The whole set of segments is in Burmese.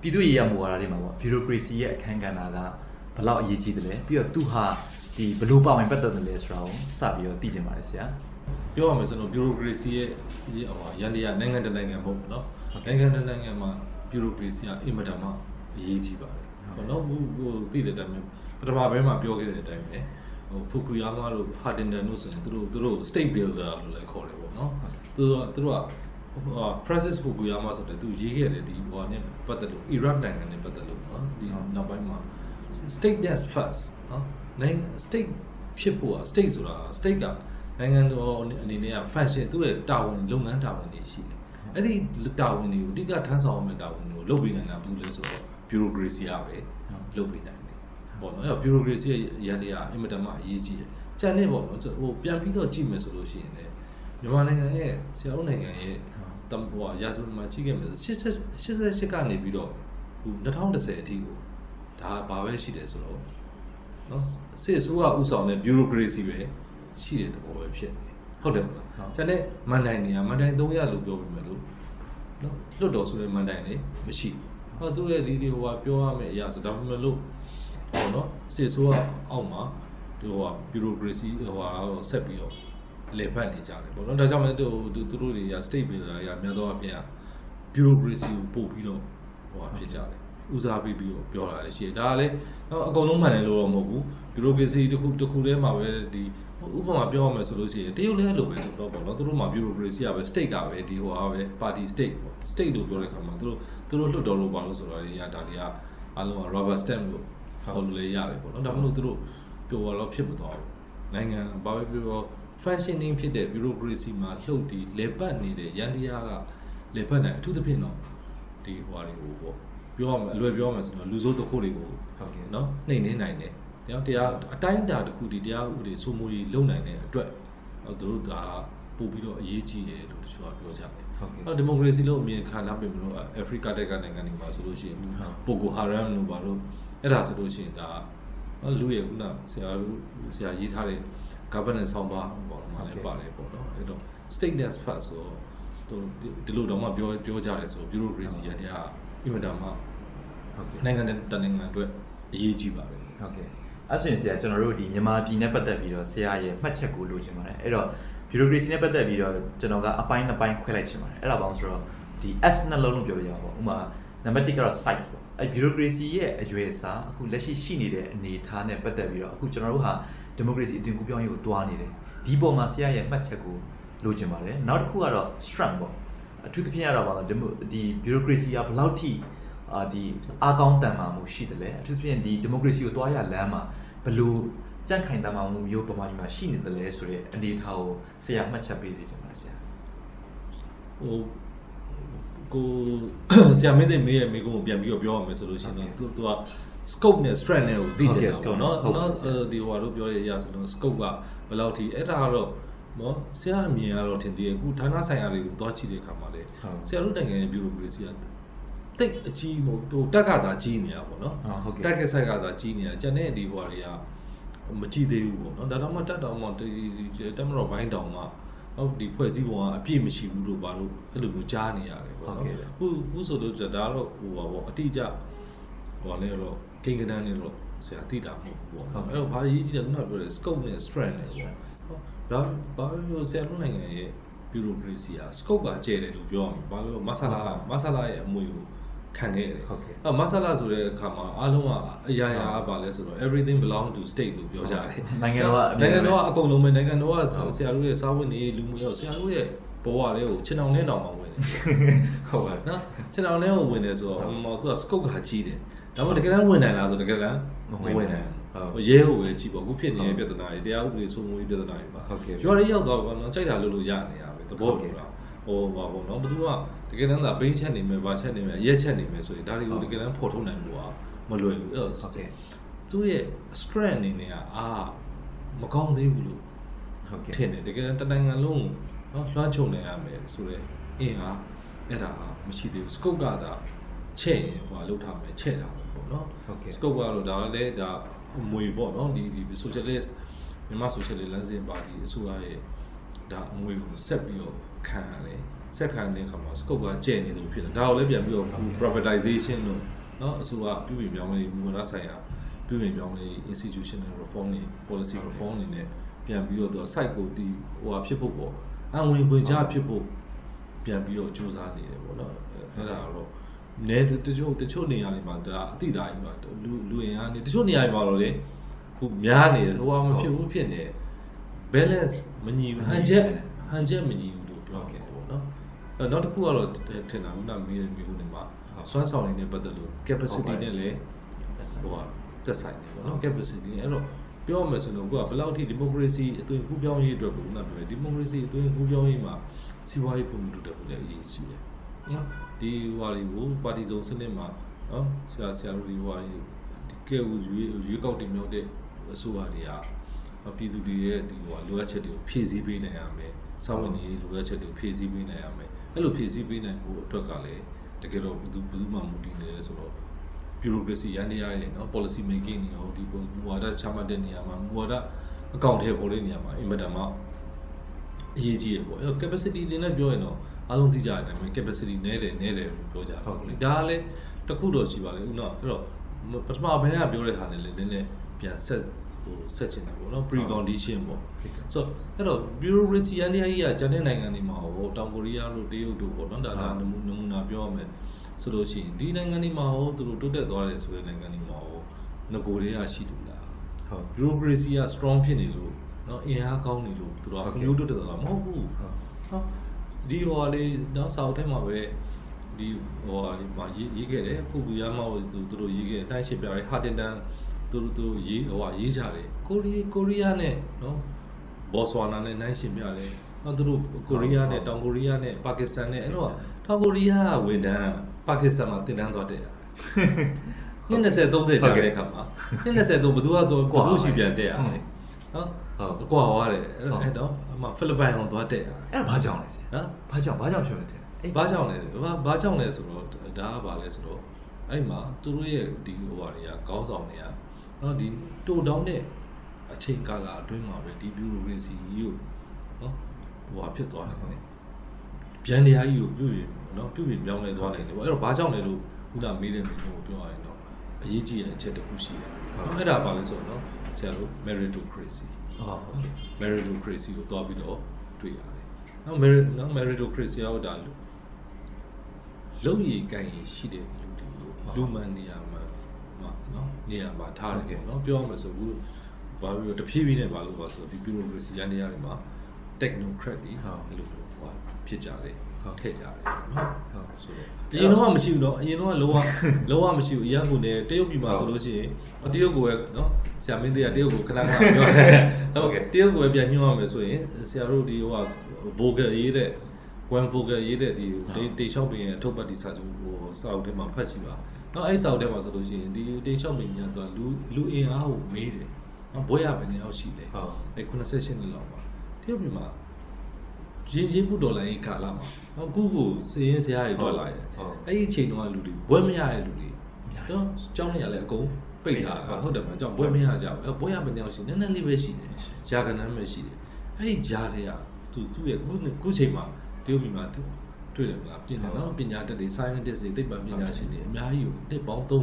ပြည်သူ့ရေးရမှုဝါဒတွေမှာပေါ့ bureaucracy ရဲ့အခန်းကဏ္ဍကဘယ်လောက်အရေးကြီးတယ်လဲပြီးတော့သူဟာဒီဘယ်လိုပါဝင်ပတ်သက်တယ်လဲဆိုတာကိုစပြီးတော့သိချင်ပါတယ်ဆရာပြောရမယ်ဆိုတော့ bureaucracy ရဲ့ရန်တရားနိုင်ငံတနိုင်ငံမဟုတ်ဘူးเนาะနိုင်ငံတနိုင်ငံမှာ bureaucracy ကအင်မတန်မှအရေးကြီးပါတယ်ပေါ့နော်ဟိုသိတဲ့အတိုင်းပထမပိုင်းမှာပြောခဲ့တဲ့အတိုင်းပဲဖူကူယာမာတို့ဟာတင်တန်တို့ဆိုရင်သူတို့ state builder လို့လည်းခေါ်တယ်ပေါ့နော်သူတို့ကFrancis Fukuyama ဆိုတဲ့သူရေးခဲ့တယ်ဒီဟိုနဲ့ပတ်သက်လို့ Iraq နိုင်ငံနဲ့ပတ်သက်လို့နော်ဒီနောက်ပိုင်းမှာ state that's first နော်နိုင်ငံ state ဖြစ်ဖို့อ่ะ state ဆိုတာ state ကနိုင်ငံတော်အနေနဲ့က function သူ့ရဲ့တာဝန်လုပ်ငန်းတာဝန်တွေရှိတယ်အဲ့ဒီတာဝန်တွေကိုအဓိကထမ်းဆောင်ရမယ့်တာဝန်တွေကိုလုပ်ပေးနိုင်တာဘူးလဲဆိုတော့ bureaucracy ကပဲလုပ်ပေးနိုင်တယ်ပေါ့နော်အဲ့တော့ bureaucracy ရဲ့ရန်တရားအင်မတန်မှအရေးကြီးတယ်ကြံနေပေါ့နော်ဟိုပြန်ပြီးတော့ကြည့်မယ်ဆိုလို့ရှိရင်လည်းမြန်မာနိုင်ငံရဲ့ဆရာတို့နိုင်ငံရဲ့တမ်ပွားရာဇဝတ်မှာကြည့်ခဲ့မယ်88ကနေပြီးတော့ဟို2010အထိကိုဒါဘာပဲရှိတယ်ဆိုတော့နော်စစ်ဆိုးကဥဆောင်တဲ့ bureaucracy ပဲရှိတဲ့သဘောပဲဖြစ်နေဟုတ်တယ်မလားကျန်တဲ့မန်တိုင်တွေကမန်တိုင်300လို့ပြောပြမယ်လို့နော်လွတ်တော်ဆိုတဲ့မန်တိုင်တွေမရှိဟောသူရဲ့ဒီဟိုကပြောရမယ့်အရာဆိုဒါပေမဲ့လို့ဟောနော်စစ်ဆိုးကအောက်မှာဒီဟိုက bureaucracy ဟိုဟာဆက်ပြီးတော့လေဖတ်နေကြတယ်ပေါ့နော်ဒါကြောင့်လည်းသူတို့တွေက state builder တွေကများသောအားဖြင့် bureaucracy ကိုပို့ပြီးတော့ဟိုဟာဖြစ်ကြတယ်ဦးစားပေးပြီးတော့ပြောတာလည်းရှိတယ်ဒါကလည်းအကုန်လုံးမှန်တယ်လို့တော့မဟုတ်ဘူး bureaucracy တစ်ခုတည်းမှာပဲဒီဥပမာပြောရမယ်ဆိုလို့ရှိရင်တရုတ်လည်းအဲ့လိုပဲတော့ပေါ့နော်သူတို့မှာ bureaucracy ကပဲ state ကပဲဒီဟိုဟာပဲ party state ပေါ့ state လို့ပြောတဲ့ခါမှာသူတို့လွတ်တော်လို့ပါလို့ဆိုတာတွေကဒါတွေကအားလုံးက rubber stamp လို့ခေါ်လို့လည်းရတယ်ပေါ့နော်ဒါမှမဟုတ်သူတို့ပြောတော့ဖြစ်မသွားဘူးနိုင်ငံဘာပဲပြော functioning ဖြစ်တဲ့ bureaucracy မှာလှုပ်တည်လေပတ်နေတဲ့ရန်တရားကလေပတ်နိုင်အထူးသဖြင့်တော့ဒီဟိုဟာတွေကိုပေါ့ပြောရမယ်အလွယ်ပြောမယ်ဆိုတော့လူစိုးတခုတွေကိုဟုတ်ကဲ့နော်နှိမ်နှင်းနိုင်တယ်တရားအတိုင်းအတာတစ်ခုဒီတရားဥပဒေစိုးမိုးရေးလုပ်နိုင်တဲ့အတွက်သူတို့ဒါပို့ပြီးတော့အရေးကြီးတယ်လို့တချို့ကပြောကြတယ်ဟုတ်ကဲ့ဒီမိုကရေစီလို့အမြင်ခံလာပြီမလို့အာဖရိကတိုက်ကနိုင်ငံတွေမှာဆိုလို့ရှိရင်ပိုကိုဟာရမ်လို့ပါလို့အဲ့ဒါဆိုလို့ရှိရင်ဒါလူရဲ့ခုနဆရာရေးထားတဲ့ governance ဆောင်ပါပေါ့မှာလည်းပါတယ်ပေါ့နော်အဲ့တော့ stateness first ဆိုတော့ဒီလိုတော့မှပြောကြတယ်ဆို bureaucracy ရတဲ့အင်မတန်မှဟုတ်ကဲ့နိုင်ငံတနိုင်ငံအတွက်အရေးကြီးပါတယ်ဟုတ်ကဲ့အဲ့ဆိုရင်ဆရာကျွန်တော်တို့ဒီမြန်မာပြည်နဲ့ပတ်သက်ပြီးတော့ဆရာရဲ့မှတ်ချက်ကိုလိုချင်ပါတယ်အဲ့တော့ bureaucracy နဲ့ပတ်သက်ပြီးတော့ကျွန်တော်ကအပိုင်းနှစ်ပိုင်းခွဲလိုက်ချင်ပါတယ်အဲ့ဒါပေါင်းဆိုတော့ဒီ S နှလုံးလို့ပြောပြရအောင်ပေါ့ဥပမာနံပါတ်1ကတော့ site ပေါ့အဲ့ bureaucracy ရဲ့အရွယ်အစားအခုလက်ရှိနေတဲ့အနေအထားနဲ့ပတ်သက်ပြီးတော့အခုကျွန်တော်တို့ဟာ democracy အသွင်ကူးပြောင်းရေးကိုတွားနေတယ်ဒီပေါ်မှာဆရာရဲ့မှတ်ချက်ကိုလိုချင်ပါတယ်နောက်တစ်ခုကတော့ strength ပေါ့အထူးသဖြင့်ကတော့ဒီ bureaucracy ကဘယ်လောက်ထိဒီအားကောင်းတန်မာမှုရှိတယ်လဲအထူးသဖြင့်ဒီ democracy ကိုတွားရလမ်းမှာဘယ်လိုကြန့်ခိုင်တန်မာမှုမျိုးပမာကြီးမှာရှိနေတယ်လဲဆိုတဲ့အနေအထားကိုဆရာမှတ်ချက်ပေးစီချင်ပါတယ်ဆရာဟိုကိုဆရာမင်းသိမေးရဲ့မိကုန်းကိုပြန်ပြီးတော့ပြောရမယ်ဆိုလို့ရှိရင်သူက scope နဲ့ strength နဲ့ကိုသိကြတယ်ပေါ့နော်ဒီဟိုတို့ပြောရရဆိုတော့ scope ကဘယ်လောက်ထိအဲ့ဒါကတော့နော်ဆရာအမြင်ကတော့ထင်သေးတယ်အခုဌာနဆိုင်ရာတွေကိုသွားကြည့်တဲ့အခါမှာလေဆရာတို့နိုင်ငံရဲ့ bureaucracy ကတိတ်အကြီးမဟုတ်ဟိုတက်ကသာကြီးနေတာပေါ့နော်တက်ကဆိုင်ကသာကြီးနေတာကျန်တဲ့ဒီဟိုတွေကမကြည့်သေးဘူးပေါ့နော်ဒါတော့မှတက်တော်မှတက်မတော်ဘိုင်းတောင်မှဟုတ်ဒီဖွဲ့စည်းပုံကအပြည့်မရှိဘူးလို့ဘာလို့အဲ့လိုမျိုးကြားနေရတယ်ပေါ့နော်ခုဆိုတော့ဒါတော့ဟိုပါပေါ့အတိအကျဟိုလည်းတော့ကိန်းကနန်းနဲ့တော့ဆရာသိတာမဟုတ်ဘူးပေါ့နော်အဲ့တော့ဘာရေးကြည့်လဲခုနကပြောတဲ့ scope နဲ့ strength နဲ့ပေါ့ဘာလို့ဆရာတို့နိုင်ငံရဲ့ bureaucracy က scope ကကျဲတယ်လို့ပြောရမှာဘာလို့မဆလာရဲ့အမွေကိုခံခဲ့ရတယ်ဟုတ်ကဲ့မဆလာဆိုတဲ့အခါမှာအားလုံးကအရာရာပါလဲဆိုတော့ everything belong to state လို့ပြောကြတယ်နိုင်ငံတော်ကအကုန်လုံးပဲနိုင်ငံတော်ကဆရာတို့ရဲ့စားဝတ်နေလူမှုရေးဆရာတို့ရဲ့ဘဝတွေကိုခြေထောင်ထဲတောင်မှဝင်တယ်ဟုတ်ပါနော်ခြေထောင်ထဲကိုဝင်တယ်ဆိုတော့သူက scope ကကြီးတယ်ဒါမှမဟုတ်တကယ်တမ်းဝင်နိုင်လားဆိုတကယ်တမ်းမဝင်နိုင်ဘူးရဲကိုပဲကြည့်ပေါ့အခုဖြစ်နေတဲ့ပြဿနာတွေတရားဥပဒေစိုးမိုးရေးပြဿနာတွေပါရွာတွေရောက်သွားပါတော့ကြိုက်တာလို့ရနေရပဲသဘောတူတာဟိုပါပေါ့နော်ဘယ်သူကတကယ်တမ်းသာဘိန်းချက်နေမယ်ဗာချက်နေမယ်ရက်ချက်နေမယ်ဆိုရင်ဒါတွေကိုတကယ်တမ်းဖော်ထုတ်နိုင်ဖို့ကမလွယ်ဘူးအဲ့တော့သူ့ရဲ့ strength အနေနဲ့ကမကောင်းသေးဘူးလို့ဟုတ်ကဲ့ထင်တယ်တကယ်တမ်းနိုင်ငံလုံးနော်လွှမ်းခြုံနေရမယ်ဆိုတော့အင်းဟာအဲ့ဒါမရှိသေးဘူး scope ကသာချဲ့ရင်ဟိုလောက်ထားမယ်ချဲ့တာပေါ့နော်ဟုတ်ကဲ့ scope ကတော့ဒါလည်းဒါမွေပေါ့နော်ဒီ socialist မြန်မာ socialist လမ်းစဉ်ပါတီအစိုးရရဲ့ဒါအငွေကိုဆက်ပြီးတော့ခံရတယ်ဆက်ခံတဲ့အခါမှာ scope ကကျဲနေလို့ဖြစ်တယ်ဒါကိုလည်းပြန်ပြီးတော့ privatization လို့เนาะအစိုးရပြုပြင်ပြောင်းလဲမူဝါဒဆိုင်ရာပြုပြင်ပြောင်းလဲ institutional reform တွေ policy reform တွေနဲ့ပြန်ပြီးတော့ site ကိုဒီဟိုဟာဖြစ်ဖို့ပေါ့အငွေဝင်ကြဖြစ်ဖို့ပြန်ပြီးတော့စူးစမ်းနေတယ်ပေါ့နော်အဲ့ဒါတော့နဲတချို့နေရာတွေမှာဒါအတိအသားကြီးပါလူအင်အားနေတချို့နေရာတွေမှာတော့လေခုများနေတယ်ဟိုဟာမဖြစ်ဘူးဖြစ်နေ balance မညီဘူးဟန်ချက်မညီဘူးလို့ပြောခဲ့တယ်ပေါ့နော်အဲ့နောက်တစ်ခုကတော့ထင်တာခုနမေးတဲ့မျိုးတွေမှာစွမ်းဆောင်ရည်နဲ့ပတ်သက်လို့ capacity နဲ့လည်းဟိုဟာသက်ဆိုင်တယ်ပေါ့နော် capacity အဲ့တော့ပြောမယ်ဆိုတော့ကိုကဘယ်လောက်ထိ democracy အသွင်ကူးပြောင်းရေးအတွက်ကိုခုနပြောတယ် democracy အသွင်ကူးပြောင်းရေးမှာစီးပွားရေးဖွံ့ဖြိုးတိုးတက်ဖို့လည်းအရေးကြီးတယ်နော်ဒီဟိုတွေကိုပါတီစုံစနစ်မှာနော်ဆရာတို့ဒီဟိုဒီကဲဦးရွေးကောက်တင်မြှောက်တဲ့အစိုးရတွေကပြည်သူတွေရဲ့ဒီဟိုလိုအပ်ချက်တွေကိုဖြည့်ဆည်းပေးနိုင်ရမယ်စောင့်ဝင်နေလိုအပ်ချက်တွေကိုဖြည့်ဆည်းပေးနိုင်ရမယ်အဲ့လိုဖြည့်ဆည်းပေးနိုင်ဖို့အတွက်ကလည်းတကယ်တော့ဘယ်သူမှမူတည်နေလဲဆိုတော့ bureaucracy ရန်တရားရဲ့နော် policy making တွေဟိုဒီမူဝါဒချမှတ်တဲ့နေရာမှာမူဝါဒအကောင့်ထဲပေါ်တဲ့နေရာမှာအင်မတန်မှအရေးကြီးရပေါ့အဲ့ capacity တွေနဲ့ပြောရင်တော့အားလုံးသိကြတယ်ဒါပေမဲ့ capacity နည်းတယ်လို့ပြောကြတယ်ဟုတ်လေဒါကလည်းတစ်ခုတော့ရှိပါလေဦးနော်အဲ့တော့ပထမဘယ်ကပြောတဲ့ဟာနဲ့လည်းနည်းနည်းပြန်ဆက်ချင်တာပေါ့နော် precondition ပေါ့ဆိုတော့အဲ့တော့ bureaucracy ရန်တရားကြီးကကျန်တဲ့နိုင်ငံတွေမှာဟိုတောင်ကိုရီးယားတို့တရုတ်တို့ပေါ့နော်ဒါနမူနာပြောရမယ်ဆိုလို့ရှိရင်ဒီနိုင်ငံတွေမှာဟိုသူတို့တိုးတက်သွားတယ်ဆိုတဲ့နိုင်ငံတွေမှာဟိုငကိုတွေကရှိလို့လားဟုတ် bureaucracy က strong ဖြစ်နေလို့နော်အင်အားကောင်းနေလို့သူတို့ကမျိုးတိုးတက်သွားတာမဟုတ်ဘူးဟုတ်ဒီဟိုလေးတော့စာအုပ်ထဲမှာပဲဒီဟိုမှာရေးခဲ့တယ်ဖူကူယာမောသူတို့ရေးခဲ့တိုင်းရှင်းပြတယ်ဟာတင်တန်သူတို့ရေးရေးကြတယ်ကိုရီးယားနဲ့နော်ဘော့ဆွာနာနဲ့နိုင်ရှင်းပြတယ်နော်သူတို့ကိုရီးယားနဲ့တောင်ကိုရီးယားနဲ့ပါကစ္စတန်နဲ့အဲ့တော့တောင်ကိုရီးယားဝန်ထမ်းပါကစ္စတန်မှာတင်တန်းသွားတယ်နှစ်20 30ကြာတဲ့အခါမှာနှစ်20ဘယ်သူရှိပြန်တက်ရတယ်နော်ဟုတ်ကွာသွားတယ်အဲ့တော့အမဖိလစ်ပိုင်အောင်သွားတက်ရတယ်အဲ့ဒါဘာကြောင့်လဲဟမ်ဘာကြောင့်ဖြစ်နေတယ်ဘာကြောင့်လဲဆိုတော့ဒါကဘာလဲဆိုတော့အဲ့မှာသူတို့ရဲ့ဒီဟိုဟာတွေကကောင်းဆောင်တွေကနော်ဒီတိုတောင်းတဲ့အချိန်ကာလအတွင်းမှာပဲဒီ bureaucracy ကြီးကိုနော်ဟိုဟာဖြစ်သွားတယ်ဗျံတရားကြီးကိုပြုပြင်ပြောင်းလဲသွားနိုင်တယ်ပေါ့အဲ့တော့ဘာကြောင့်လဲလို့ခုနမေးတဲ့မိကိုပြောရရင်တော့အရေးကြီးတဲ့အချက်တစ်ခုရှိတယ်အဲ့ဒါဘာလဲဆိုတော့နော်ဆရာတို့ meritocracy ဟုတ်ကဲ့ meritocracy ကိုတွားပြီးတော့တွေ့ရတယ်နော် meritocracy ကဒါလုံရည်ကိုင်ရရှိတဲ့လူတွေကိုလူမှန်နေရာမှာနော်နေရာမှာထားတယ်ပေါ့နော်ပြောမှဆိုဘူးဘာလို့တဖြည်းဖြည်းနဲ့ဘာလို့ပါဆိုဒီ bureaucracy ရန်တရားတွေမှာ technocrat တွေအဲ့လိုဟိုဖြစ်ကြတယ်ထည့်ကြတယ်နော်ဟုတ်ဆိုတော့အရင်တော့မရှိဘူးနော်အရင်တော့လုံးဝမရှိဘူးအရင်ကလည်းတရုတ်ပြည်မှာဆိုလို့ရှိရင်တရုတ်ကိုပဲနော်ဆရာမင်းတွေကတရုတ်ကိုခဏပြောတယ်ဟုတ်ကဲ့တရုတ်ကိုပဲပြန်ညှို့ရမယ်ဆိုရင်ဆရာတို့ဒီဟို vocal ရေးတဲ့ one vocal ရေးတဲ့ဒီတေချောက်ပင်ရဲ့အထုပ်ပတ်ဒီစာချုပ်ဟိုစာအုပ်ထဲမှာဖတ်ကြည့်ပါနော်အဲ့စာအုပ်ထဲမှာဆိုလို့ရှိရင်ဒီတေချောက်ပင်များတော့လူအင်အားကိုမေးတယ်နော်ဘွဲရပဲနေအောင်ရှိတယ်ဟုတ်အဲ့98နှစ်လောက်ပါတရုတ်ပြည်မှာရင်းမှုဒေါ်လာရေးကာလမှာအခုကိုစည်ရင်းစရာတွေထွက်လာရဲ့အဲ့ဒီအချိန်တုန်းကလူတွေဘွဲမရတဲ့လူတွေနော်ကျောင်းနေရလဲအကုန်ပိတ်ထားတာဟုတ်တယ်မကျောင်းဘွဲမရကြဘူးဘွဲရမနေအောင်ရှိနည်းနည်းလေးပဲရှိတယ်ဂျာကနန်းပဲရှိတယ်အဲ့ဒီဂျာတွေကသူ့ရဲ့ခုချိန်မှာတရုတ်ပြည်မှာတွေ့တယ်မလားပြင်တယ်နော်ပညာတတ်တွေ scientist တွေသိပ္ပံပညာရှင်တွေအများကြီးကိုတစ်ပေါင်း30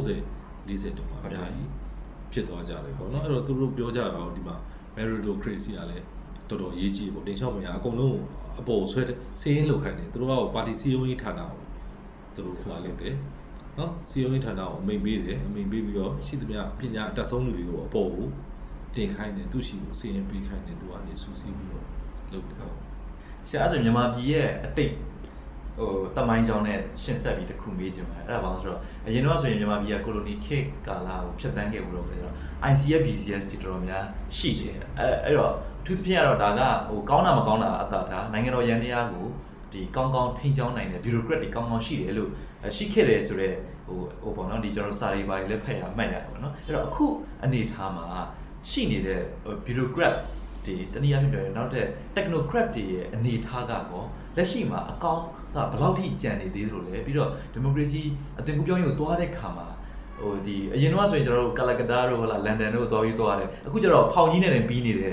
40တုန်းကအများကြီးဖြစ်သွားကြတယ်ပေါ့နော်အဲ့တော့သူတို့ပြောကြတာတော့ဒီမှာ meritocracy ကလည်းတော်တော်ရေးကြီးပေါ့တင်ချောက်မရအကုန်လုံးအပေါ်ဆွဲစေးရင်းလောက်ခိုင်းတယ်သူတို့ကပါတီစီယုံကြီးဌာနကိုသူတို့လာလုပ်တယ်နော်စီယုံကြီးဌာနကိုအမိန်ပေးတယ်အမိန်ပေးပြီးတော့ရှိသမျှပညာအတတ်ဆုံးလူတွေကိုအပေါ်ကိုတင်ခိုင်းတယ်သူရှိကိုစေးရင်ပေးခိုင်းတယ်သူကနေစူးစီးပြီးတော့လုပ်တယ်ဟုတ်ဆရာဆိုမြန်မာပြည်ရဲ့အတိတ်ဟိုတမိုင်းကြောင်းနဲ့ရှင်းဆက်ပြီးတစ်ခုမေးချင်ပါတယ်အဲ့ဒါဘာလို့ဆိုတော့အရင်တော့ဆိုရင်မြန်မာပြည်ကကိုလိုနီခေတ်ကာလကိုဖြတ်တန်းခဲ့ဘူးတော့ဆိုတော့ ICF BCS တွေတော်တော်များရှိတယ်အဲ့တော့အထူးသဖြင့်ကတော့ဒါကဟိုကောင်းတာမကောင်းတာအသာဒါနိုင်ငံတော်ရန်တရားကိုဒီကောင်းကောင်းထိန်းကျောင်းနိုင်တဲ့ bureaucrat တွေကောင်းကောင်းရှိတယ်လို့ရှိခဲ့တယ်ဆိုတော့ဟိုပေါ့နော်ဒီကျွန်တော်စာရေးပါလည်းဖတ်ရမှတ်ရတယ်ပေါ့နော်အဲ့တော့အခုအနေထားမှာရှိနေတဲ့ bureaucrat ဒီတနည်းအားဖြင့်ပြောရင်နောက်တဲ့ technocrat တွေရဲ့အနေထားကတော့လက်ရှိမှာအကောင်းကဘယ်လောက်ထိကျန်နေသေးသလိုလဲပြီးတော့ democracy အသွင်ကူးပြောင်းရေးကိုတွားတဲ့ခါမှာဟိုဒီအရင်တော့ဆိုရင်ကျွန်တော်တို့ကာလာကတာတို့ဟိုလာလန်ဒန်တို့တွားပြီးတွားတယ်အခုကျတော့ဖောင်ကြီးနဲ့လည်းပြီးနေတဲ့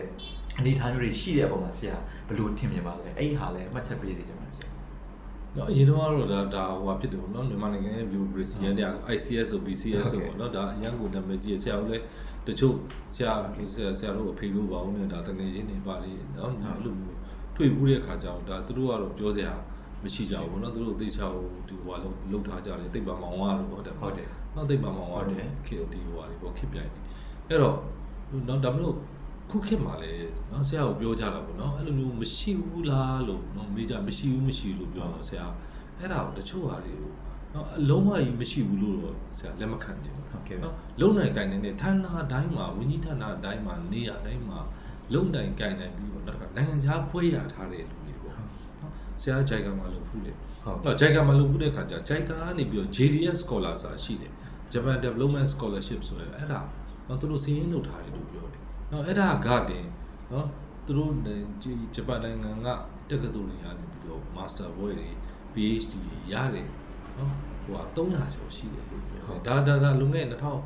အနေထားမျိုးတွေရှိတဲ့အပေါ်မှာဆရာဘယ်လိုထင်မြင်ပါလဲအဲ့ဒီဟာလည်းအမှတ်ချက်ပေးစေချင်ပါတယ်ဆရာနော်အရင်တော့ဒါဟိုဖြစ်တယ်ပေါ့နော်မြန်မာနိုင်ငံရဲ့ bureaucracy ရတဲ့ ICS ဆို BCS ဆိုပေါ့နော်ဒါအရင်ကနာမည်ကြီးဆရာတို့လည်းတချို့ဆရာတို့အဖေလို့ပါဦးနဲ့ဒါတကယ်ချင်းနေပါလေနော်အဲ့လိုမျိုးတွေ့ဘူးတဲ့ခါကျတော့ဒါသူတို့ကတော့ပြောစရာမရှိကြဘူးနော်သူတို့သိချအောင်ဒီဟိုလှုပ်ထားကြတယ်တိတ်ပါမောင်ဝါတို့ဟုတ်တယ်နော်တိတ်ပါမောင်ဝါတို့ခေဒီဟိုဟာတွေပေါ့ခေပြိုင်အဲ့တော့နော်ဒါမလို့ခုခေတ်မှာလေနော်ဆရာကိုပြောကြတာပေါ့နော်အဲ့လိုမျိုးမရှိဘူးလားလို့နော်မေးကြမရှိဘူးလို့ပြောတော့ဆရာအဲ့ဒါကိုတချို့ဟာတွေကိုနော်အလုံးဝကြီးမရှိဘူးလို့တော့ဆရာလက်မခံကြဘူးဟုတ်ကဲ့နော်လုံနိုင်ကိုင်နေတဲ့ဌာနတိုင်းမှာဝင်းကြီးဌာနတိုင်းမှာနေရာတိုင်းမှာလုံနိုင်ကိုင်နိုင်ပြီးတော့နိုင်ငံခြားဖွဲ့ရထားတဲ့လူတွေပေါ့နော်ဆရာဂျိုင်ကာမှာလို့ဖူးတယ်ဟုတ်ဂျိုင်ကာမှာလို့ဖူးတဲ့ခါကျဂျိုင်ကာကနေပြီးတော့ JDS Scholar ဆိုတာရှိတယ် Japan Development Scholarship ဆိုရယ်အဲ့ဒါတော့သူတို့စီးရင်လုပ်ထားတယ်လို့ပြောတယ်နော်အဲ့ဒါကတင်နော်သူတို့ဂျပန်နိုင်ငံကတက္ကသိုလ်တွေကနေပြီးတော့ Master ဘွဲ့တွေ PhD တွေရတယ်နော်ဟိုက300ကျော်ရှိတယ်လို့ပြောဒါလုံခဲ့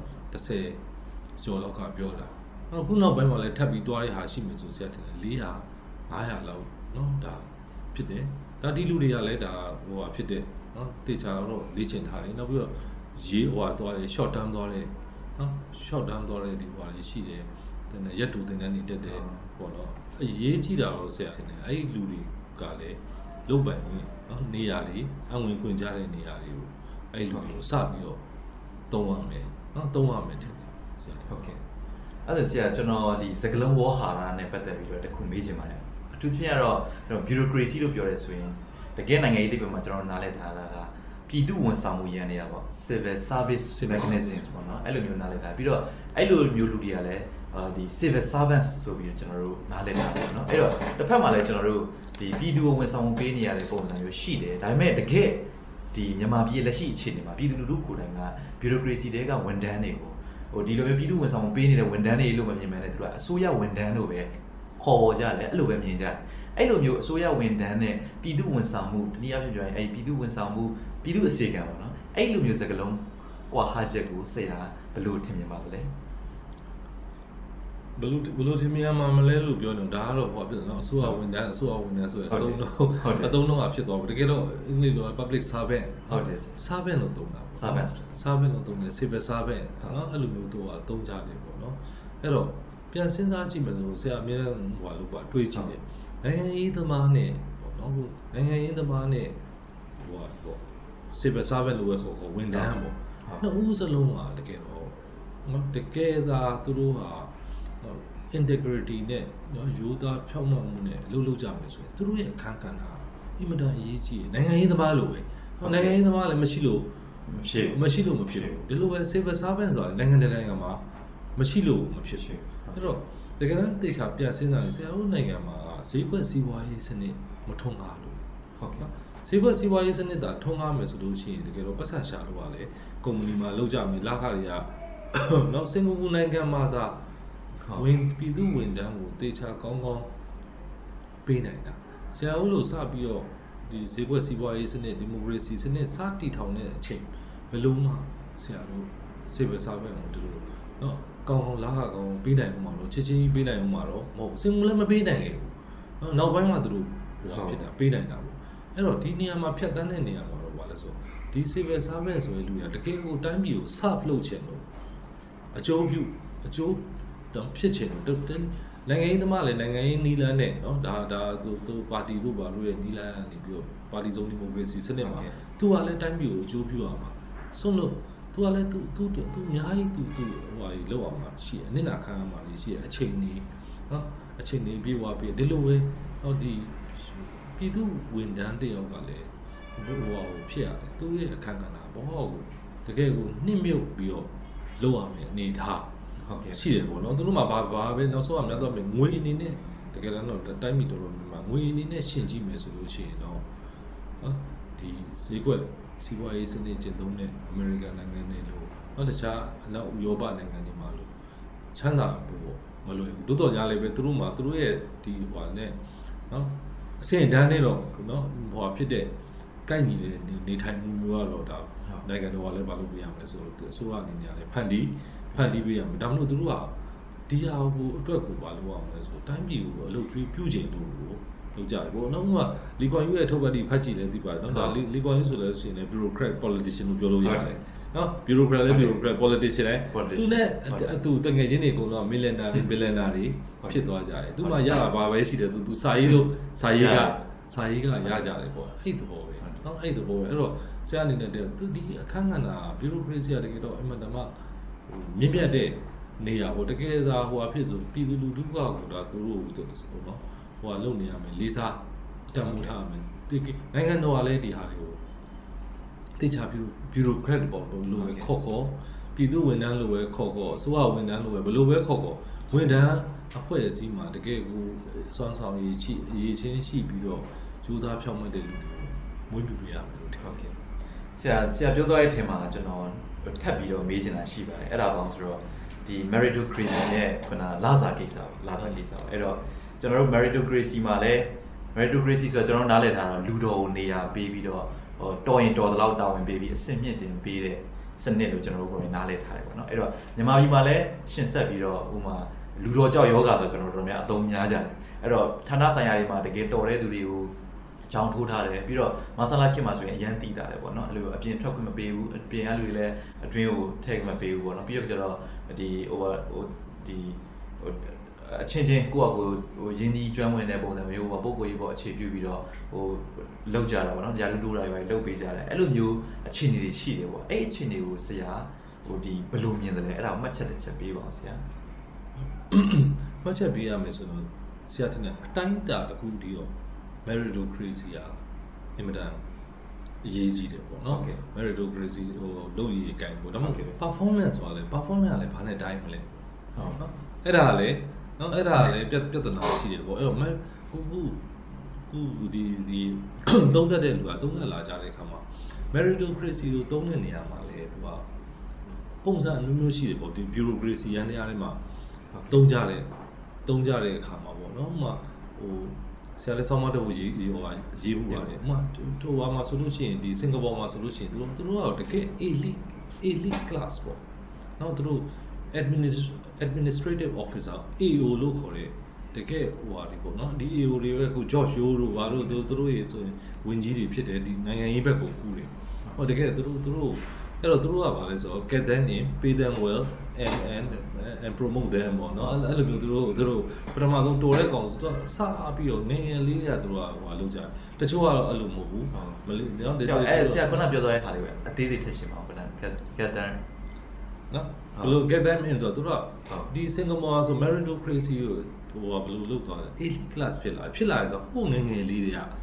2010ကျော်လောက်ကပြောတာအခုနောက်ပိုင်းမှာလည်းထပ်ပြီးသွားတဲ့ဟာရှိမယ်ဆိုဆရာတင်400 500လောက်နော်ဒါဖြစ်တယ်ဒါဒီလူတွေကလည်းဒါဟိုဟာဖြစ်တယ်နော်တေချာတော့လေ့ကျင့်ထားတယ်နောက်ပြီးတော့ရေးဟိုဟာသွားတယ် short term သွားတယ်နော် short term သွားတဲ့ဒီဟိုဟာရှိတယ်ရက်တူတင်တန်းနေတက်တယ်ပေါ့နော်အရေးကြီးတာတော့ဆရာတင်တယ်အဲ့ဒီလူတွေကလည်းလုတ်ပိုင်နော်နေရာတွေအဝင်ခွင်ကြတဲ့နေရာတွေကိုအဲ့လူတွေကိုစပြီးတော့တုံးရမယ်နော်တုံးရမယ်တင်တယ်ဆရာဟုတ်ကဲ့အဲ့ဒါဆရာကျွန်တော်ဒီစကလုံးဝေါ်ဟာရနဲ့ပတ်သက်ပြီးတော့တခုမေးချင်ပါတယ်အထူးသဖြင့်ကတော့ bureaucracy လို့ပြောရဲဆိုရင်တကယ်နိုင်ငံရေးတိပံမှာကျွန်တော်နားလည်ထားတာကပြည်သူဝန်ဆောင်မှုရန်တွေကပေါ့ civil service mechanism ပေါ့နော်အဲ့လိုမျိုးနားလည်ထားပြီးတော့အဲ့လိုမျိုးလူတွေကလည်းဒီ civil servants ဆိုပြီးတော့ကျွန်တော်တို့နားလည်ထားတယ်เนาะအဲ့တော့တစ်ဖက်မှာလည်းကျွန်တော်တို့ဒီပြည်သူဝန်ဆောင်မှုပေးနေရတဲ့ပုံစံမျိုးရှိတယ်ဒါပေမဲ့တကယ်ဒီမြန်မာပြည်လက်ရှိအခြေအနေမှာပြည်သူလူထုကိုယ်တိုင်က bureaucracy တွေကဝန်ထမ်းတွေကိုဟိုဒီလိုမျိုးပြည်သူဝန်ဆောင်မှုပေးနေတဲ့ဝန်ထမ်းတွေလို့မမြင်မဲနဲ့သူကအစိုးရဝန်ထမ်းလို့ပဲခေါ်ကြတယ်အဲ့လိုပဲမြင်ကြတယ်အဲ့လိုမျိုးအစိုးရဝန်ထမ်းနဲ့ပြည်သူဝန်ဆောင်မှုတနည်းအားဖြင့်ပြောရင်အဲ့ပြည်သူဝန်ဆောင်မှုပြည်သူအစီအကံပေါ့နော်အဲ့လိုမျိုးစကားလုံးကွာဟာချက်ကိုဆရာဘယ်လိုထင်မြင်ပါလဲဘလို့ထင်မြင်မှာမလဲလို့ပြောနေဒါကတော့ဟောပြတယ်နော်အစိုးရဝန်ထမ်းဆိုရင်အသုံးတော့ဖြစ်သွားပြီတကယ်တော့အင်္ဂလိပ်လို public servant ဟုတ်တယ် servant လို့သုံးတာပေါ့ servant လို့သုံးတယ် civil servant နော်အဲ့လိုမျိုးတော့အသုံးကြတယ်ပေါ့နော်အဲ့တော့ပြန်စဉ်းစားကြည့်မယ်ဆိုဆရာအမြဲတမ်းဟိုလိုပေါ့တွေးကြည့်တယ်နိုင်ငံရေးသမားနဲ့ပေါ့နော်နိုင်ငံရေးသမားနဲ့ဟိုပေါ့ civil servant လို့ပဲခေါ်ဝန်ထမ်းပေါ့နှစ်ဦးစလုံးကတကယ်တော့နော်တကယ်သာသူတို့ဟာintegrity နဲ့နော်ရိုးသားဖြောင့်မတ်မှုနဲ့လှုပ်လှုပ်ကြမယ်ဆိုရင်သူတို့ရဲ့အခန်းကဏ္ဍအင်မတန်အရေးကြီးတယ်နိုင်ငံရေးသမားလိုပဲနိုင်ငံရေးသမားလည်းမရှိလို့မဖြစ်ဘူးဒီလိုပဲ civil servant ဆိုတာနိုင်ငံတကာနိုင်ငံမှာမရှိလို့မဖြစ်ဘူးအဲ့တော့တကယ်တမ်းတေချာပြန်စဉ်းစားရင်ဆရာတို့နိုင်ငံမှာဈေးကွက်စီးပွားရေးစနစ်မထွန်းကားလို့ဟုတ်ကဲ့ဈေးကွက်စီးပွားရေးစနစ်သာထွန်းကားမယ်ဆိုလို့ရှိရင်တကယ်တော့ပတ်စံရှာလို့ကလည်းကုမ္ပဏီမှာလုပ်ကြမယ်လခတွေကနော်စင်ကာပူနိုင်ငံမှာသာပြည်သူဝန်ထမ်းကိုတေချာကောင်းပေးနိုင်တာဆရာဦးလို့စပြီးတော့ဒီဈေးကွက်စီးပွားရေးစနစ်ဒီမိုကရေစီစနစ်စတည်ထောင်တဲ့အချိန်ဘယ်လိုမှဆရာတို့စေဘစာပဲကိုဒီလိုနော်ကောင်းလာကောင်းပေးနိုင်အောင်မှာတော့ချစ်ချင်းကြီးပေးနိုင်အောင်မှာတော့မဟုတ်စင်မလည်းမပေးနိုင်ခဲ့ဘူးနော်နောက်ပိုင်းမှာသူတို့ဟိုဖြစ်တာပေးနိုင်တာပေါ့အဲ့တော့ဒီနေရာမှာဖြတ်တန်းတဲ့နေရာမှာတော့ဘာလဲဆိုဒီ civil servant ဆိုတဲ့လူတွေကတကယ်ကိုတိုင်းပြည်ကို serve လုပ်ချင်လို့အကျိုးတော့ဖြစ်ချင်လို့နိုင်ငံရေးသမားလည်းနိုင်ငံရေးနီးလန်းနဲ့နော်ဒါသူပါတီတို့ဘာလို့ရဲ့နီးလန်းနေပြီးတော့ပါတီစုံဒီမိုကရေစီစနစ်မှာသူကလည်းတိုင်းပြည်ကိုအကျိုးပြုရမှာဆွလို့သူကလည်းသူအများကြီးသူဟိုဟာလောက်အောင်မှာရှိအနစ်နာခံရမှာရှိအချိန်ကြီးနော်အချိန်ကြီးပြေးသွားပြီးဒီလိုပဲဟောဒီပြည်သူဝန်ထမ်းတယောက်ကလည်းဘိုးဘွားကိုဖြစ်ရတယ်သူရဲ့အခန်းကဏ္ဍဘောကိုတကယ်ကိုနှိမ့်မြုပ်ပြီးတော့လုပ်ရမယ်အနေထားဟုတ်ကဲ့ရှိတယ်ပေါ့နော်သူတို့မှာဘာပဲနောက်ဆုံးကများတော့ငွေအနေနဲ့တကယ်တော့တိုင်းပြည်တော်တော်များများငွေအနေနဲ့ရှင်းကြည့်မယ်ဆိုလို့ရှိရင်တော့ဒီဈေးကွက်စီးပွားရေးစနစ်ကျင့်သုံးတဲ့အမေရိကန်နိုင်ငံတွေလို့တခြားအနောက်ဥရောပနိုင်ငံတွေမှာလို့ချမ်းသာဖို့မလွယ်ဘူးတိုးတော်ညာလည်းပဲသူတို့မှာသူတို့ရဲ့ဒီဟိုနဲ့နော်အဆင့်တန်းနဲ့တော့နော်ဟိုဖြစ်တဲ့ကိုက်ညီတဲ့နေထိုင်မှုမျိုးကတော့ဒါနိုင်ငံတော်ကလည်းမလုပ်ပြရမယ်ဆိုတော့အစိုးရအနေနဲ့လည်းဖန်တီးပေးရမယ်ဒါမှမဟုတ်သူတို့ကဒီဟာကိုအတွက်ကိုပါလို့ရအောင်လဲဆိုတိုင်းပြည်ကိုအလုပ်ကျွေးပြုကျင်လို့လုပ်ကြတယ်ပေါ့နော်ကလီကွန်ယူရဲ့ထုတ်ပတ်တိဖတ်ကြည့်လဲသိပါတယ်နော်ဒါလီကွန်ယူဆိုလဲဆိုရင် bureaucrat politician လို့ပြောလို့ရတယ်နော် bureaucrat လဲ bureaucrat politician လဲသူနဲ့သူတငယ်ချင်းတွေအကုန်လုံး millionaire တွေ billionaire တွေဖြစ်သွားကြတယ်သူမှရတာဘာပဲရှိတယ်သူစာရေးလို့စာရေးကရကြတယ်ပေါ့အဲ့သဘောပဲနော်အဲ့သဘောပဲအဲ့တော့ဆရာအနေနဲ့သူဒီအခန်းကဏ္ဍ bureaucracy ကတကယ်တော့အမှန်တမ်းမြင့်မြတ်တဲ့နေရဟိုတကယ်သာဟိုအဖြစ်ဆိုပြည်သူလူထုကကိုဒါသူတို့နော်ဟိုလုံနေရမယ်လေးစားတန်ဖိုးထားမယ်ဒီနိုင်ငံတော်ကလည်းဒီဟာတွေကိုတိကျbureaucrat ပေါ့လို့ပဲခေါ်ပြည်သူဝန်ထမ်းလိုပဲခေါ်အစိုးရဝန်ထမ်းလိုပဲဘယ်လိုပဲခေါ်ဝန်ထမ်းအဖွဲ့အစည်းမှာတကယ်ကိုစွမ်းဆောင်ရည်ချင်းရှိပြီးတော့ကြိုးစားဖြောင်းမှတ်တဲ့လူတွေမွေးမြူရမယ်လို့ထင်ပါတယ်ဆရာပြောသွားတဲ့အထက်မှာကျွန်တော်ထပ်ပြီးတော့မေးချင်တာရှိပါတယ်အဲ့ဒါပေါင်းဆိုတော့ဒီ meritocracy နဲ့ခုနလာစာကိစ္စအဲ့တော့ကျွန်တော်တို့ meritocracy မှာလည်း meritocracy ဆိုတော့ကျွန်တော်နားလည်ထားတာလူတော်ကိုနေရာပေးပြီးတော့တော်ရင်တော်တဲ့လောက်တာဝန်ပေးပြီးအဆင့်မြင့်တင်ပေးတဲ့စနစ်လို့ကျွန်တော်တို့ကိုယ်နားလည်ထားတယ်ပေါ့နော်အဲ့တော့မြန်မာပြည်မှာလည်းရှင်းဆက်ပြီးတော့ဥမာလူတော်ကြောက်ယောဂဆိုကျွန်တော်တို့များအသုံးများကြတယ်အဲ့တော့ဌာနဆိုင်ရာတွေမှာတကယ်တော်တဲ့သူတွေကိုကြောင်းထိုးထားတယ်ပြီးတော့မဆလာခင်မှာဆိုရင်အရန်တီးတာတယ်ပေါ့နော်အဲ့လိုအပြင်ထွက်ခွင့်မပေးဘူးအပြင်ကလူတွေလည်းအတွင်းကိုထည့်ခွင့်မပေးဘူးပေါ့နော်ပြီးတော့ကျတော့ဒီအချင်းချင်းကိုယ့်အကိုရင်းနှီးကျွမ်းဝင်တဲ့ပုံစံမျိုးပေါ့ပုံကိုကြီးပေါ့အခြေပြုပြီးတော့လောက်ကြတာပေါ့နော်ຢာလူတို့တွေပဲလောက်ပေးကြတယ်အဲ့လိုမျိုးအခြေအနေတွေရှိတယ်ပေါ့အဲ့အခြေအနေကိုဆရာဒီဘယ်လိုမြင်တယ်လဲအဲ့ဒါမှတ်ချက်တစ်ချက်ပေးပါအောင်ဆရာမှတ်ချက်ပေးရမယ်ဆိုတော့ဆရာထင်တယ်အတိုင်းအတာတစ်ခုတည်းရော meritocracy အင်မတန်အရေးကြီးတယ်ပေါ့နော် meritocracy လုပ်ရည်အကိုင်ပေါ့ဒါမှမဟုတ် performance ဆိုတာလဲ performance ကလည်းဘာနဲ့တိုင်းမလဲဟုတ်နော်အဲ့ဒါကလည်းပြဿနာရှိတယ်ပေါ့အဲ့တော့ခုဒီသုံးသက်တဲ့လူကသုံးသက်လာကြတဲ့အခါမှာ meritocracy ကိုသုံးတဲ့နေရာမှာလေသူကပုံစံမျိုးမျိုးရှိတယ်ပေါ့ဒီ bureaucracy ရန်တရားတွေမှာသုံးကြတဲ့အခါမှာပေါ့နော်ဟိုဆရာလည်းဆောင်းမတော့ရေးမှုပါတယ်ဟိုမှာဆိုလို့ရှိရင်ဒီစင်ကာပူမှာဆိုလို့ရှိရင်သူတို့ကတကယ် elite class ပေါ့နောက်သူတို့ administrative officer AO လို့ခေါ်တဲ့တကယ်ဟိုဟာဒီပေါ့နော်ဒီ AO တွေပဲခု George Yeo တို့ဘာလို့သူတို့ရေဆိုရင်ဝင်ကြီးတွေဖြစ်တယ်ဒီနိုင်ငံရေးဘက်ကိုကူးတယ်ဟောတကယ်သူတို့အဲ့တော့သူတို့ကဘာလဲဆိုတော့ get them in pay them well and promote them ပေါ့နော်အဲ့လိုမျိုးသူတို့ပထမဆုံးတော်တဲ့ကောင်ဆိုတော့စပြီးတော့နေလေးတွေကသူတို့ကဟိုလုပ်ကြတယ်တချို့ကတော့အဲ့လိုမဟုတ်ဘူးမလေးနော်အဲ့ဆရာခုနပြောသွားတဲ့ခါလေးပဲအသေးစိတ်ထည့်ရှင်းပါဦးခုန get them နော်ဘယ်လို get them in ဆိုတော့သူတို့ကဒီစင်ကာပူဆို meritocracy ကိုဟိုဘယ်လိုလုပ်သွားလဲ elite class ဖြစ်လာဆိုတော့ဟိုငယ်လေးတွေက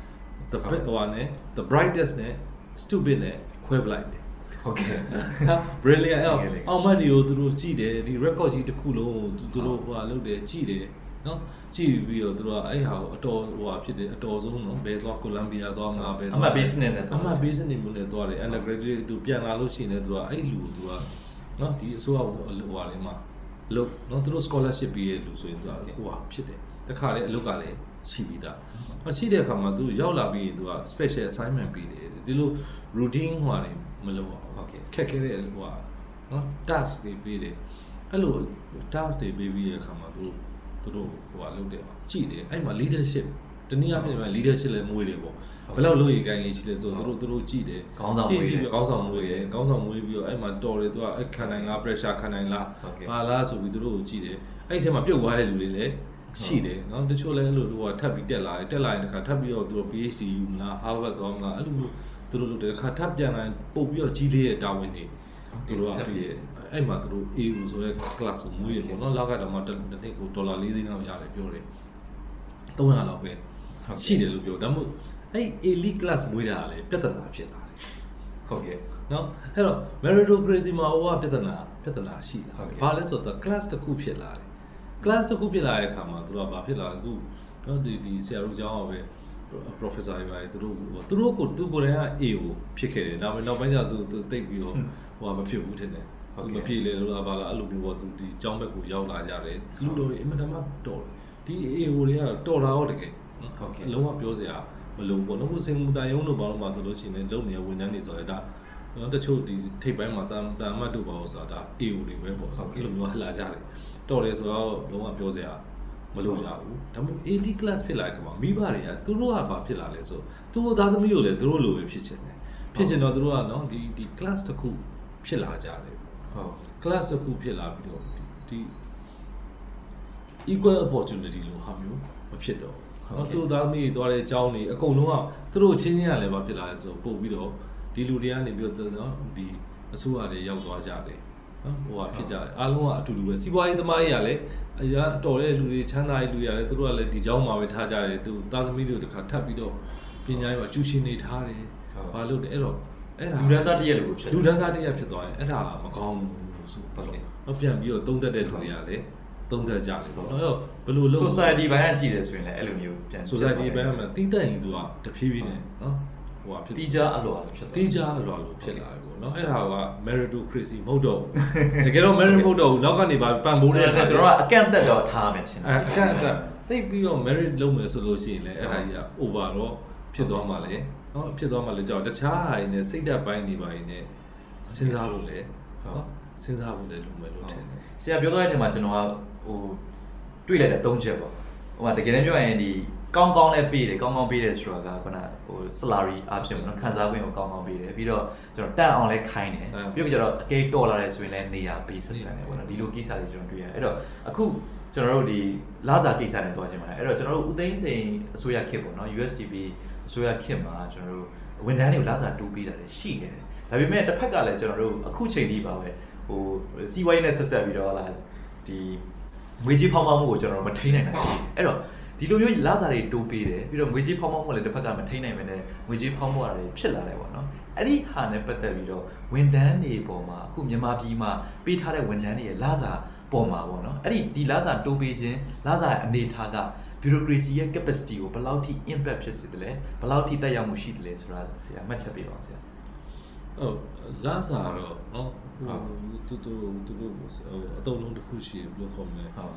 the brightest နဲ့ stupid နဲ့ခွဲပလိုက်တယ်ဟုတ်ကဲ့ brilliant အောင်မတ်တွေကိုသူတို့ကြည့်တယ်ဒီ record ကြီးတစ်ခုလုံးကိုသူတို့ဟိုလုပ်တယ်ကြည့်တယ်နော်ကြည့်ပြီးတော့သူတို့ကအဲ့ဟာကိုအတော်ဟိုဖြစ်တယ်အတော်ဆုံးနော်ဘယ်သွားကိုလမ်ဘီယာသွားမလားဘယ်အမှတ် business နဲ့အမှတ် business နဲ့မျိုးနဲ့သွားတယ် undergraduate သူပြန်လာလို့ရှိရင်လည်းသူကအဲ့လူကိုသူကနော်ဒီအစိုးရဟိုလေးမှာလို့နော်သူတို့ scholarship ပေးရလူဆိုရင်သူကဟိုဖြစ်တယ်တခါလေအလုပ်ကလည်းရှိပြီးသားရှိတဲ့အခါမှာသူရောက်လာပြီးသူက special assignment ပေးတယ်ဒီလို routine ဟိုနေမလုပ်ပါဘူးဟုတ်ကဲ့ခက်ခဲတဲ့ဟိုနော် task တွေပေးတယ်အဲ့လို task တွေပေးပြီးတဲ့အခါမှာသူတို့ဟိုလုပ်တယ်ကြည့်တယ်အဲ့မှာ leadership တနည်းအားဖြင့် leadership လည်းမွေးတယ်ပေါ့ဘယ်လောက်လုပ်ရည်ကိုင်းရရှိလဲဆိုတော့သူတို့ကြည့်တယ်ခေါင်းဆောင်မွေးတယ်ခေါင်းဆောင်မွေးတယ်ခေါင်းဆောင်မွေးပြီးတော့အဲ့မှာတော်တယ်သူကအဲ့ခံနိုင်လား pressure ခံနိုင်လားဘာလားဆိုပြီးသူတို့ကိုကြည့်တယ်အဲ့ဒီထဲမှာပြုတ်သွားတဲ့လူတွေလည်းရှိတယ်နော်တချို့လည်းအဲ့လိုဟိုထပ်ပြီးတက်လာရင်တခါထပ်ပြီးတော့သူတို့ PhD ယူမလား Harvard သွားမလားအဲ့လိုသူတို့လုပ်တယ်တခါထပ်ပြန်လာပုတ်ပြီးတော့ကြီးလေးရဲ့တာဝန်တွေသူတို့ကပြီးအဲ့မှာသူတို့ AU ဆိုတဲ့ class ကိုမွေးတယ်ပေါ့နော်လောက်ကတော့မှတစ်နှစ်ကို$4 4သိန်းလောက်ရတယ်ပြောတယ်300လောက်ပဲရှိတယ်လို့ပြောဒါမှမဟုတ်အဲ့ elite class မွေးတာကလည်းပြဿနာဖြစ်လာတယ်ဟုတ်ကဲ့နော်အဲ့တော့ meritocracy မှာဟိုကပြဿနာရှိတာဘာလဲဆိုတော့ class တစ်ခုဖြစ်လာတယ် class တစ်ခုဖြစ်လာတဲ့အခါမှာသူတို့ကဘာဖြစ်လာလဲအခုနော်ဒီဆရာတို့ကျောင်းကပဲ professor တွေပါတယ်သူတို့ကိုယ်တိုင်က A ကိုဖြစ်ခဲ့တယ်ဒါပေမဲ့နောက်ပိုင်းကျသူတိတ်ပြီးတော့ဟိုမဖြစ်ဘူးထင်တယ်သူမပြေလေလို့လားဘာလားအဲ့လိုမျိုးပေါ့သူဒီကျောင်းဘက်ကိုရောက်လာကြတယ်လူတော်တွေအမှန်တမ်းတော်ဒီ A ကိုတွေကတော်တာရောတကယ်ဟုတ်ကဲ့လုံးဝပြောစရာမလိုဘူးပေါ့နော်ခုစင်မူတန်ရုံးတို့ဘာလို့မှဆိုလို့ရှိရင်လုံနေဝန်ထမ်းတွေဆိုရဲဒါနော်တချို့ဒီထိပ်ပိုင်းမှာတာအမတ်တို့ပါလို့ဆိုတာဒါ AO တွေပဲပေါ့အဲ့လိုမျိုးလာကြတယ်တော်တယ်ဆိုတော့လုံးဝပြောစရာမလိုကြဘူးဒါပေမဲ့ elite class ဖြစ်လာတဲ့ခါမှာမိဘတွေကသူတို့ကဘာဖြစ်လာလဲဆိုသူတို့သားသမီးတို့လည်းသူတို့လိုပဲဖြစ်ချင်တယ်ဖြစ်ချင်တော့သူတို့ကနော်ဒီ class တစ်ခုဖြစ်လာကြတယ်ဟုတ် class တစ်ခုဖြစ်လာပြီးတော့ဒီ equal opportunity လို့ဟာမျိုးမဖြစ်တော့နော်သူတို့သားသမီးတွေသွားတဲ့အကြောင်းတွေအကုန်လုံးကသူတို့ချင်းချင်းကလည်းဘာဖြစ်လာလဲဆိုပို့ပြီးတော့ဒီလူတွေကနေပြီးတော့နော်ဒီအစိုးရတွေရောက်သွားကြတယ်နော်ဟိုဟာဖြစ်ကြတယ်အားလုံးကအတူတူပဲစီးပွားရေးသမားကြီးကလည်းအရာတော်တဲ့လူတွေချမ်းသာတဲ့လူတွေကလည်းသူတို့ကလည်းဒီเจ้าမှာပဲထားကြတယ်သူသားသမီးတွေတခါထပ်ပြီးတော့ပညာရေးမှာကျူရှင်နေထားတယ်ဘာလို့လဲအဲ့တော့အဲ့ဒါလူဒန်းစားတရက်လို့ဖြစ်လူဒန်းစားတရက်ဖြစ်သွားရင်အဲ့ဒါမကောင်းဘူးဆိုဟုတ်ကဲ့တော့ပြန်ပြီးတော့သုံးသက်တဲ့လူတွေကလည်းသုံးသက်ကြတယ်ပေါ့နော်ဘယ်လိုလုပ် society ဘိုင်းကကြည့်တယ်ဆိုရင်လည်းအဲ့လိုမျိုးပြန် society ဘိုင်းမှာတီးတက်ရင်သူကတဖြည်းဖြည်းနဲ့နော်ဟိုဟာဖြစ်တီးကြအလွာလို့ဖြစ်တီးကြအလွာလို့ဖြစ်လာတယ်ပေါ့နော်အဲ့ဒါက meritocracy မဟုတ်တော့ဘူးတကယ်တော့ merit မဟုတ်တော့ဘူးနောက်ကနေပါပံ့ပိုးတဲ့ကျွန်တော်ကအကန့်အသတ်တော့ထားမယ်ထင်တယ်အကန့်အသတ်သိပြီးတော့ merit လုပ်မယ်ဆိုလို့ရှိရင်လည်းအဲ့ဒါကြီးက over တော့ဖြစ်သွားမှလည်းနော်ဖြစ်သွားမှလည်းကြောက်တခြားဟာတွေနဲ့စိတ်ဓာတ်ပိုင်းတွေပိုင်းနဲ့စဉ်းစားဖို့လည်းနော်စဉ်းစားဖို့လည်းလိုမယ်လို့ထင်တယ်ဆရာပြောသွားတဲ့အချိန်မှာကျွန်တော်ကဟိုတွေ့လိုက်တဲ့၃ချက်ပေါ့ဟိုကတကယ်လည်းပြောရင်ဒီကောင်းကောင်းလည်းပေးတယ်ကောင်းကောင်းပေးတယ်ဆိုတာကခုနဟို salary အဖြစ်ပေါ့နော်ခံစား권ကိုကောင်းကောင်းပေးတယ်ပြီးတော့ကျွန်တော်တန်အောင်လည်းခိုင်းတယ်ပြီးတော့ကျတော့အကေးတော်လာတယ်ဆိုရင်လည်းနေရာပေးဆက်ဆံတယ်ပေါ့နော်ဒီလိုကိစ္စတွေကျွန်တော်တွေ့ရတယ်အဲ့တော့အခုကျွန်တော်တို့ဒီလာစာကိစ္စနဲ့တွားချင်ပါတယ်အဲ့တော့ကျွန်တော်တို့ဦးသိန်းစိန်အစိုးရခေတ်ပေါ့နော် USDP အစိုးရခေတ်မှာကျွန်တော်တို့ဝန်ထမ်းတွေကိုလာစာတိုးပေးတာလည်းရှိခဲ့တယ်ဒါပေမဲ့တစ်ဖက်ကလည်းကျွန်တော်တို့အခုချိန်ထိပါပဲဟိုစီးပွားရေးနဲ့ဆက်ဆက်ပြီးတော့လာဒီငွေကြေးဖောင်းဖောင်းမှုကိုကျွန်တော်တို့မထိန်းနိုင်တာရှိအဲ့တော့ဒီလိုမျိုးလာစာတွေတိုးပေးတယ်ပြီးတော့ငွေကြေးဖောင်းဖောင်းမှုလည်းတစ်ဖက်ကမထိန်းနိုင်ပဲနဲ့ငွေကြေးဖောင်းမှုတွေဖြစ်လာတယ်ပေါ့နော်အဲ့ဒီဟာနဲ့ပတ်သက်ပြီးတော့ဝန်ထမ်းတွေပေါ်မှာအခုမြန်မာပြည်မှာပေးထားတဲ့ဝန်ထမ်းတွေရဲ့လာစာပေါ်မှာပေါ့နော်အဲ့ဒီလာစာတိုးပေးခြင်းလာစာအနေထားက bureaucracy ရဲ့ capacity ကိုဘယ်လောက်ထိ impact ဖြစ်စေတယ်လဲဘယ်လောက်ထိတက်ရောက်မှုရှိတယ်လဲဆိုတာဆရာမှတ်ချက်ပေးပါဦးဆရာဟုတ်လာစာတော့နော်တူအတုံးလုံးတစ်ခုရှိဘယ်လိုခေါ်မလဲဟုတ်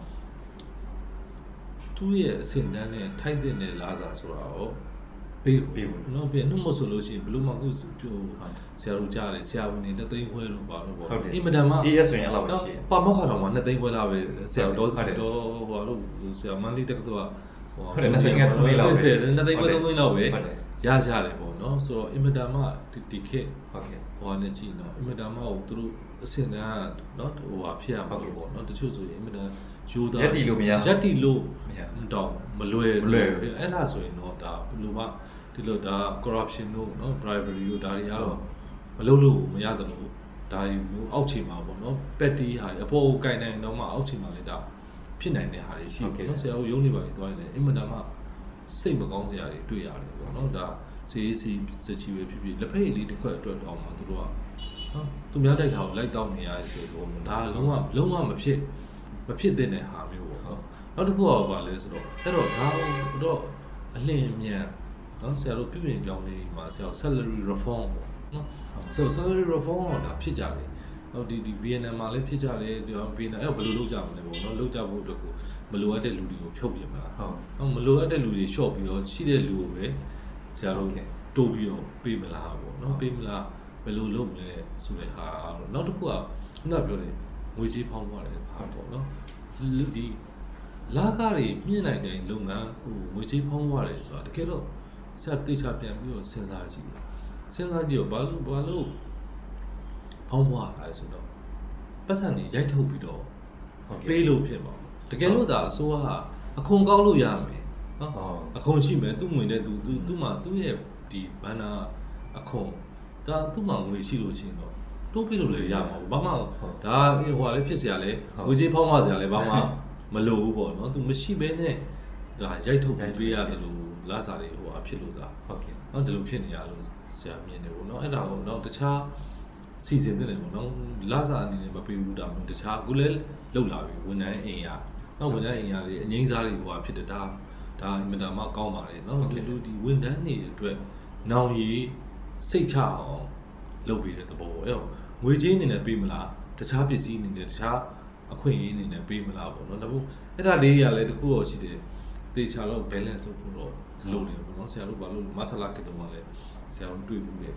သူ့ရဲ့အဆင့်တန်းနဲ့ထိုက်တဲ့လာစာဆိုတာရောပေးနော်ပြန်နှုတ်မဆိုလို့ရှိရင်ဘယ်လိုမှအခုပြောဆရာတို့ကြားတယ်ဆရာဝန်တွေလက်သိန်းခွဲလို့ပါတော့ပေါ့အင်မတန်မှအေးရဆိုရင်အဲ့လောက်ပဲရှိပါမောက်ခါတော့မှ2သိန်းခွဲလာပဲဆရာတော်ဟိုလို့ဆရာမန်လေးတက်ကတော်ဟို2သိန်းက3သိန်းလောက်ပဲ 2သိန်းခွဲ3သိန်းလောက်ပဲရကြတယ်ပေါ့နော်ဆိုတော့အင်မတန်မှဒီခေတ်ဟုတ်ကဲ့ဟိုကနေကြည့်နော်အင်မတန်မှသူတို့အဆင့်တန်းနော်ဟိုဟာဖြစ်ရမှာပေါ့နော်တချို့ဆိုရင်အင်မတန်ယူသားရက်တီလို့မရရက်တီလို့တော့မလွယ်ဘူးအဲ့ဒါဆိုရင်တော့ဒါဘယ်လိုမှဒီလိုဒါ corruption တို့နော် bribery တို့ဒါတွေကတော့မလုပ်လို့မရသလိုဒါတွေမျိုးအောက်ခြေမှာပေါ့နော် petty ဟာတွေအပေါ်ကိုကင်နိုင်တော့မှအောက်ခြေမှာလည်းဒါဖြစ်နိုင်တဲ့ဟာတွေရှိတယ်နော်ဆရာတို့ရုံးနေပါပြီတွားရင်လည်းအင်မတန်မှစိတ်မကောင်းစရာတွေတွေ့ရတယ်ပေါ့နော်ဒါ CAC စချီပဲဖြစ်ဖြစ်လက်ဖက်လေးတစ်ခွက်အတွက်တော့မှသူတို့ကနော်သူများတိုက်တာကိုလိုက်တောင်းနေရတယ်ဆိုတော့ဒါလုံးဝမဖြစ်တဲ့ဟာမျိုးပေါ့နော်နောက်တစ်ခုကဘာလဲဆိုတော့အဲ့တော့ဒါတော့အလင်းမြန်နော်ဆရာတို့ပြည်ပြောင်းနေမှာဆရာ salary reform ပေါ့နော်ဆို salary reform တော့ဒါဖြစ်ကြတယ်ဟုတ်ဒီ VNM မှာလည်းဖြစ်ကြတယ်ဒီ VNM အဲ့ဘယ်လိုလုပ်ကြမလဲပေါ့နော်လုပ်ကြဖို့အတွက်ကိုမလိုအပ်တဲ့လူတွေကိုဖြုတ်ပြမှာဟုတ်မလိုအပ်တဲ့လူတွေ short ပြီးတော့ရှိတဲ့လူကိုပဲဆရာတို့တိုးပြီးတော့ပေးမလားပေါ့နော်ပေးမလားဘယ်လိုလုပ်မလဲဆိုတဲ့ဟာတော့နောက်တစ်ခုကခုနပြောတယ်ငွေကြေးဖောင်းသွားတယ်ဟာပေါ့နော်ဒီလာကားတွေမြင့်နိုင်တဲ့လုပ်ငန်းဟိုငွေကြေးဖောင်းသွားတယ်ဆိုတာတကယ်တော့ဆရာတေချာပြန်ပြီးတော့စဉ်းစားကြည့်တော့ဘာလို့ဖောင်းသွားလဲဆိုတော့ပတ်စံတွေရိုက်ထုတ်ပြီးတော့ပေးလို့ဖြစ်မှာတကယ်လို့ဒါအစိုးရကအခွန်ကောက်လို့ရမယ်နော်အခွန်ရှိမယ်သူ့ငွေနဲ့သူ့မှာသူ့ရဲ့ဒီဘန္နာအခွန်ဒါသူ့မှာငွေရှိလို့ရှိရင်တော့တိုးပေးလို့လည်းရမှာဘာမှဒါဟိုဟာလေးဖြစ်เสียလဲငွေကြေးဖောင်းသွားเสียလဲဘာမှမလိုဘူးပေါ့နော်သူမရှိဘဲနဲ့ဒါရိုက်ထုတ်ပေးရတယ်လို့လာစားတွေဟိုအဖြစ်လို့သာဟုတ်ကဲ့နော်ဒီလိုဖြစ်နေရလို့ဆရာမြင်တယ်ပေါ့နော်အဲ့ဒါကိုတော့တခြားစီစဉ်တဲ့တယ်ပေါ့နော်လာစားအနေနဲ့မပေးဘူးဒါမျိုးတခြားအခုလည်းလှုပ်လာပြီဝန်ထမ်းအိမ်ရနောက်ဝန်ထမ်းအိမ်ရတွေအငိမ့်စားတွေဟိုအဖြစ်တယ်ဒါအင်မတန်မှကောင်းပါတယ်နော်ဒီဝန်ထမ်းတွေအတွက်နောင်ရည်စိတ်ချအောင်လုပ်ပေးတဲ့သဘောအဲ့တော့ငွေကြေးအနေနဲ့ပေးမလားတခြားပစ္စည်းအနေနဲ့တခြားအခွင့်အရေးအနေနဲ့ပေးမလားပေါ့နော်ဒါပေမဲ့အဲ့ဒါလေးတွေကလည်းတခုတော့ရှိတယ်တေချာတော့ balance လုပ်ဖို့တော့လုပ်နေပေါ့နော်ဆရာတို့ဘာလို့မဆလာခေတော့မှလည်းဆရာတို့တွေ့ဘူးလေ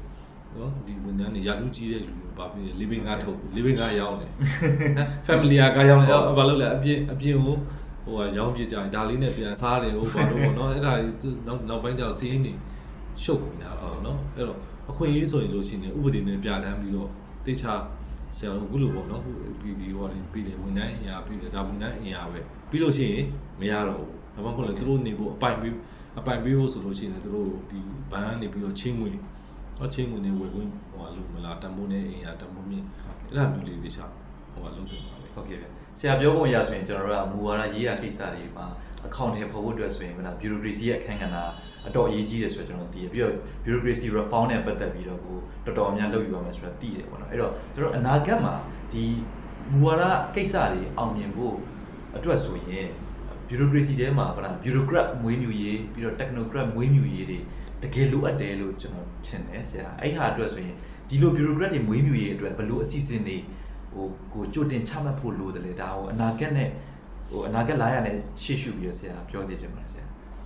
နော်ဒီဝန်ထမ်းတွေရာထူးကြီးတဲ့လူတွေဘာဖြစ်လဲ living ကားထုတ် living ကားရောင်းတယ် family ကားရောင်းတယ်ဘာလို့လဲအပြင်ကိုဟိုရောင်းပြကြတယ်ဒါလေးနဲ့ပြန်စားတယ်ဟိုဘာလို့ပေါ့နော်အဲ့ဒါနောက်ပိုင်းကျတော့စီးရင်နေရှုပ်ကုန်ကြတော့နော်အဲ့တော့အခွင့်အရေးဆိုရင်လို့ရှိရင်ဥပဒေနဲ့ပြဋ္ဌာန်းပြီးတော့တေချာဆရာတို့အခုလိုပေါ့နော်ဒီဟိုလေးပြီးတယ်ဝန်ထမ်းအင်အားပြီးတယ်ဒါဝန်ထမ်းအင်အားပဲပြီးလို့ရှိရင်မရတော့ဘူးဒါမှမဟုတ်လေသူတို့နေဖို့အပိုင်ပေးဖို့ဆိုလို့ရှိရင်သူတို့ဒီဘဏ်ကနေပြီးတော့ချင်းငွေနဲ့ဝယ်ခွင့်ဟိုလို့မလားတမိုးနဲ့အင်အားတမိုးမြင့်အဲ့ဒါမျိုးလေးတေချာဟိုလုံးတင်ပါလေဟုတ်ကဲ့ဆရာပြောဖို့ရဆိုရင်ကျွန်တော်တို့ကမူဝါဒရေးရာကိစ္စတွေမှာအကောင့်တွေပေါ်ဖို့အတွက်ဆိုရင်က bureaucracy ရဲ့အခန်းကဏ္ဍအတော်အရေးကြီးတယ်ဆိုတော့ကျွန်တော်သိရပြီးတော့ bureaucracy reform နဲ့ပတ်သက်ပြီးတော့ကိုတော်တော်များလုပ်ယူရမယ်ဆိုတော့သိတယ်ပေါ့နော်အဲ့တော့ကျွန်တော်အနာဂတ်မှာဒီမူဝါဒကိစ္စတွေအောင်မြင်ဖို့အတွက်ဆိုရင် bureaucracy ထဲမှာက bureaucrat မွေးမြူရေးပြီးတော့ technocrat မွေးမြူရေးတွေတကယ်လိုအပ်တယ်လို့ကျွန်တော်ထင်တယ်ဆရာအဲ့ဟာအတွက်ဆိုရင်ဒီလို bureaucrat တွေမွေးမြူရေးအတွက်ဘယ်လိုအစီအစဉ်တွေကိုကြိုတင်ချမှတ်ဖို့လိုတယ်လေဒါဟိုအနာဂတ်နဲ့အနာဂတ်လာရတဲ့ရှေ့ရှုပြီးတော့ဆရာပြောစီချင်ပါတယ်ဆရာ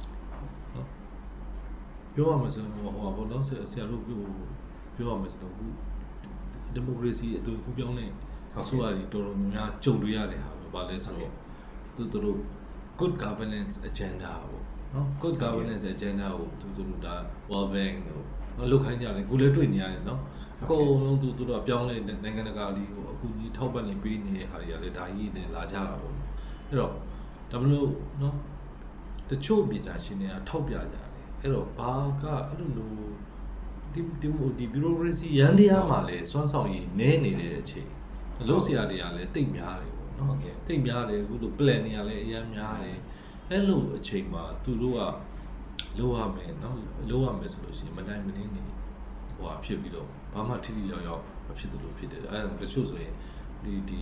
ပြောရမှာဆိုဟိုဘောနော်ဆရာတို့ပြောရမှာဆိုတော့ဒီမိုကရေစီအသွင်ကူးပြောင်းတဲ့အစိုးရတွေတော်တော်များကြုံတွေ့ရတဲ့ဟာပဲဗာလဲဆိုတော့သူတို့ good governance agenda ပေါ့နော် good governance agenda ကိုသူတို့ဒါ World Bank တို့လောက်ခိုင်းကြတယ်ကိုလည်းတွေ့နေရတယ်နော်အကုန်လုံးသူတို့ပြောင်းလဲနိုင်ငံတကာလီကိုအခုကြီးထောက်ပံ့နေပေးနေတဲ့ဟာတွေကလည်းဒါကြီးနဲ့လာကြတာပေါ့အဲ့တော့ဒါမလို့နော်တချို့ပြည်သားရှင်တွေကထောက်ပြကြတယ်အဲ့တော့ဘာကအဲ့လိုမျိုးဒီ bureaucracy ရန်တရားမှာလည်းစွမ်းဆောင်ရည်နည်းနေတဲ့အချိန်အလုပ်ဆရာတွေကလည်းတိတ်များတယ်ပေါ့နော်တိတ်များတယ်အခုလို plan တွေကလည်းအများများတယ်အဲ့လိုအချိန်မှာသူတို့ကလုပ်ရမယ်နော်လုပ်ရမယ်ဆိုလို့ရှိရင်မနိုင်မနှင်းနေဟိုဖြစ်ပြီးတော့ဘာမှထိထိရောက်ရောက်မဖြစ်သလိုဖြစ်တယ်အဲ့ဒါတချို့ဆိုရင်ဒီ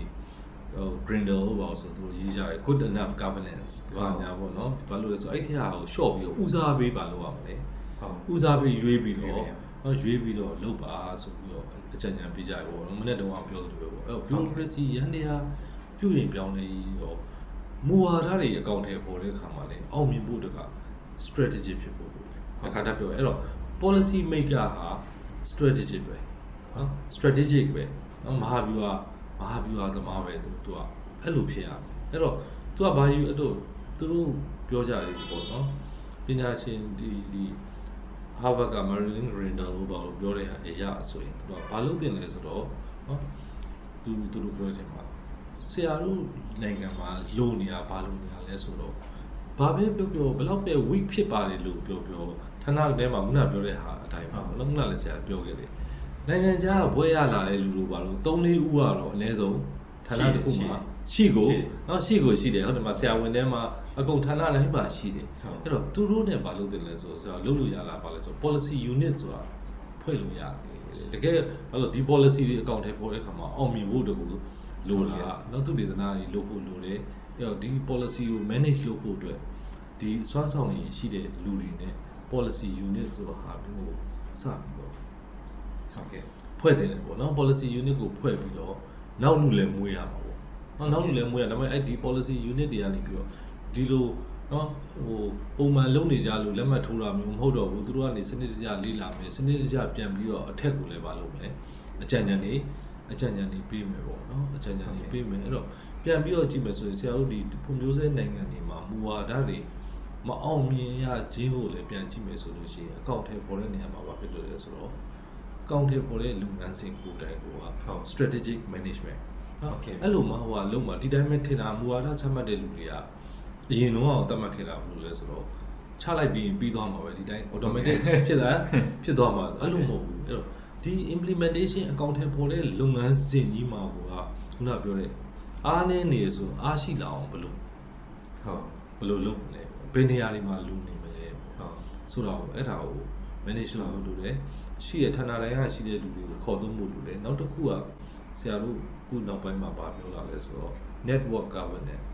Grindr ဟိုပါဆိုသူတို့ရေးကြတယ် good enough governance ဘာညာပေါ့နော်ဘာလို့လဲဆိုအဲ့ဒီဟာကို short ပြီးတော့ဦးစားပေးပါလို့ရမှာလေဦးစားပေးရွေးပြီးတော့လုပ်ပါဆိုပြီးတော့အကြံဉာဏ်ပေးကြရပေါ့မနေ့တုန်းကပြောသလိုပဲပေါ့အဲ့ bureaucracy ရန်တရားပြုရင်ပြောင်းလဲရောမူဝါဒတွေအကောင့်ထဲပေါ်တဲ့အခါမှာလည်းအောင်မြင်ဖို့တက strategy ဖြစ်ဖို့အခါတပြောအဲ့တော့ policy maker ဟာ strategic ပဲနော် strategic ပဲနော်မဟာဗျူဟာသမားပဲသူကအဲ့လိုဖြစ်ရမယ်အဲ့တော့သူကဘာယူအဲ့တော့သူတို့ပြောကြတယ်ပေါ့နော်ပညာရှင်ဒီ Harvard က Marilyn Grinder လို့ပြောတဲ့ဟာအရာဆိုရင်သူကဘာလုပ်တင်လဲဆိုတော့နော်သူတို့ပြောချင်မှာဆရာတို့နိုင်ငံမှာလိုနေတာဘာလို့နေတာလဲဆိုတော့ဘာပဲပြောဘယ်လောက်ပဲ weak ဖြစ်ပါတယ်လို့ပြောဌာနထဲမှာခုနပြောတဲ့ဟာအတိုင်းပါဘယ်လောက်လဲဆရာပြောခဲ့တယ်နိုင်ငံခြားဘွဲရလာတဲ့လူတို့ပါလို့3-4ဦးကတော့အနည်းဆုံးဌာနတစ်ခုမှာရှိတယ်ဟုတ်တယ်မှာဆရာဝန်ထဲမှာအကုန်ဌာနတိုင်းမှာရှိတယ်အဲ့တော့သူတို့နဲ့ဘာလုပ်တယ်လဲဆိုတော့လုပ်လို့ရလားဘာလဲဆို policy unit ဆိုတာဖွဲ့လို့ရတယ်တကယ်ဘာလို့ဒီ policy တွေအကောင့်ထဲပေါ်တဲ့အခါမှာအောင်မြင်ဖို့တကူလိုလားနောက်သူဒေသနာကြီးလုပ်ဖို့လိုတယ်အဲ့တော့ဒီ policy ကို manage လုပ်ဖို့အတွက်ဒီစွမ်းဆောင်ရည်ရှိတဲ့လူတွေနဲ့ policy unit ဆိုတာဟာမျိုးကိုစပြီးတော့ဟုတ်ကဲ့ဖွဲ့တယ်ပေါ့နော် policy unit ကိုဖွဲ့ပြီးတော့နောက်လူလည်းမွေးရမှာပေါ့နောက်လူလည်းမွေးရဒါပေမဲ့အဲ့ဒီ policy unit တွေကနေပြီးတော့ဒီလိုနော်ဟိုပုံမှန်လုပ်နေကြလို့လက်မှတ်ထိုးတာမျိုးမဟုတ်တော့ဘူးသူတို့ကနေစနစ်တကျလေ့လာမယ်စနစ်တကျပြန်ပြီးတော့အထက်ကိုလည်းမလုပ်မယ်အကြံဉာဏ်တွေပေးမယ်ပေါ့နော်အကြံဉာဏ်တွေပေးမယ်အဲ့တော့ပြန်ပြီးတော့ကြည့်မယ်ဆိုရင်ဆရာတို့ဒီဖွံ့ဖြိုးဆဲနိုင်ငံတွေမှာမူဝါဒတွေမအောင်မြင်ရခြင်းကိုလည်းပြန်ကြည့်မယ်ဆိုလို့ရှိရင်အကောင့်ထဲပေါ်တဲ့နေရာမှာဘာဖြစ်လို့လဲဆိုတော့ကောင်းတဲ့ပေါ်တဲ့လုပ်ငန်းစဉ်ကိုတိုင်ကိုက strategic management ဟုတ်ကဲ့အဲ့လိုမှဟိုကလုံးမှာဒီတိုင်းပဲထင်တာမူဝါဒချမှတ်တဲ့လူတွေကအရင်တော့သတ်မှတ်ခဲ့တာဘူးလဲဆိုတော့ချလိုက်ပြီးသွားမှာပဲဒီတိုင်း automatic ဖြစ်သွားမှာအဲ့လိုမဟုတ်ဘူးအဲ့တော့ဒီ implementation အကောင့်ထဲပေါ်တဲ့လုပ်ငန်းစဉ်ကြီးမှာကခုနပြောတဲ့အားနည်းနေဆိုအားရှိလာအောင်ဘယ်လိုလုပ်မလဲဘယ်နေရာတွေမှာလူနေမလဲဆိုတော့အဲ့ဒါကို manage လုပ်လို့ရတယ်ရှိရဌာနတိုင်းကရှိတဲ့လူတွေကိုခေါ်သုံးဖို့လိုတယ်နောက်တစ်ခုကဆရာတို့ခုနောက်ပိုင်းမှာပြောလာလဲဆိုတော့ network governance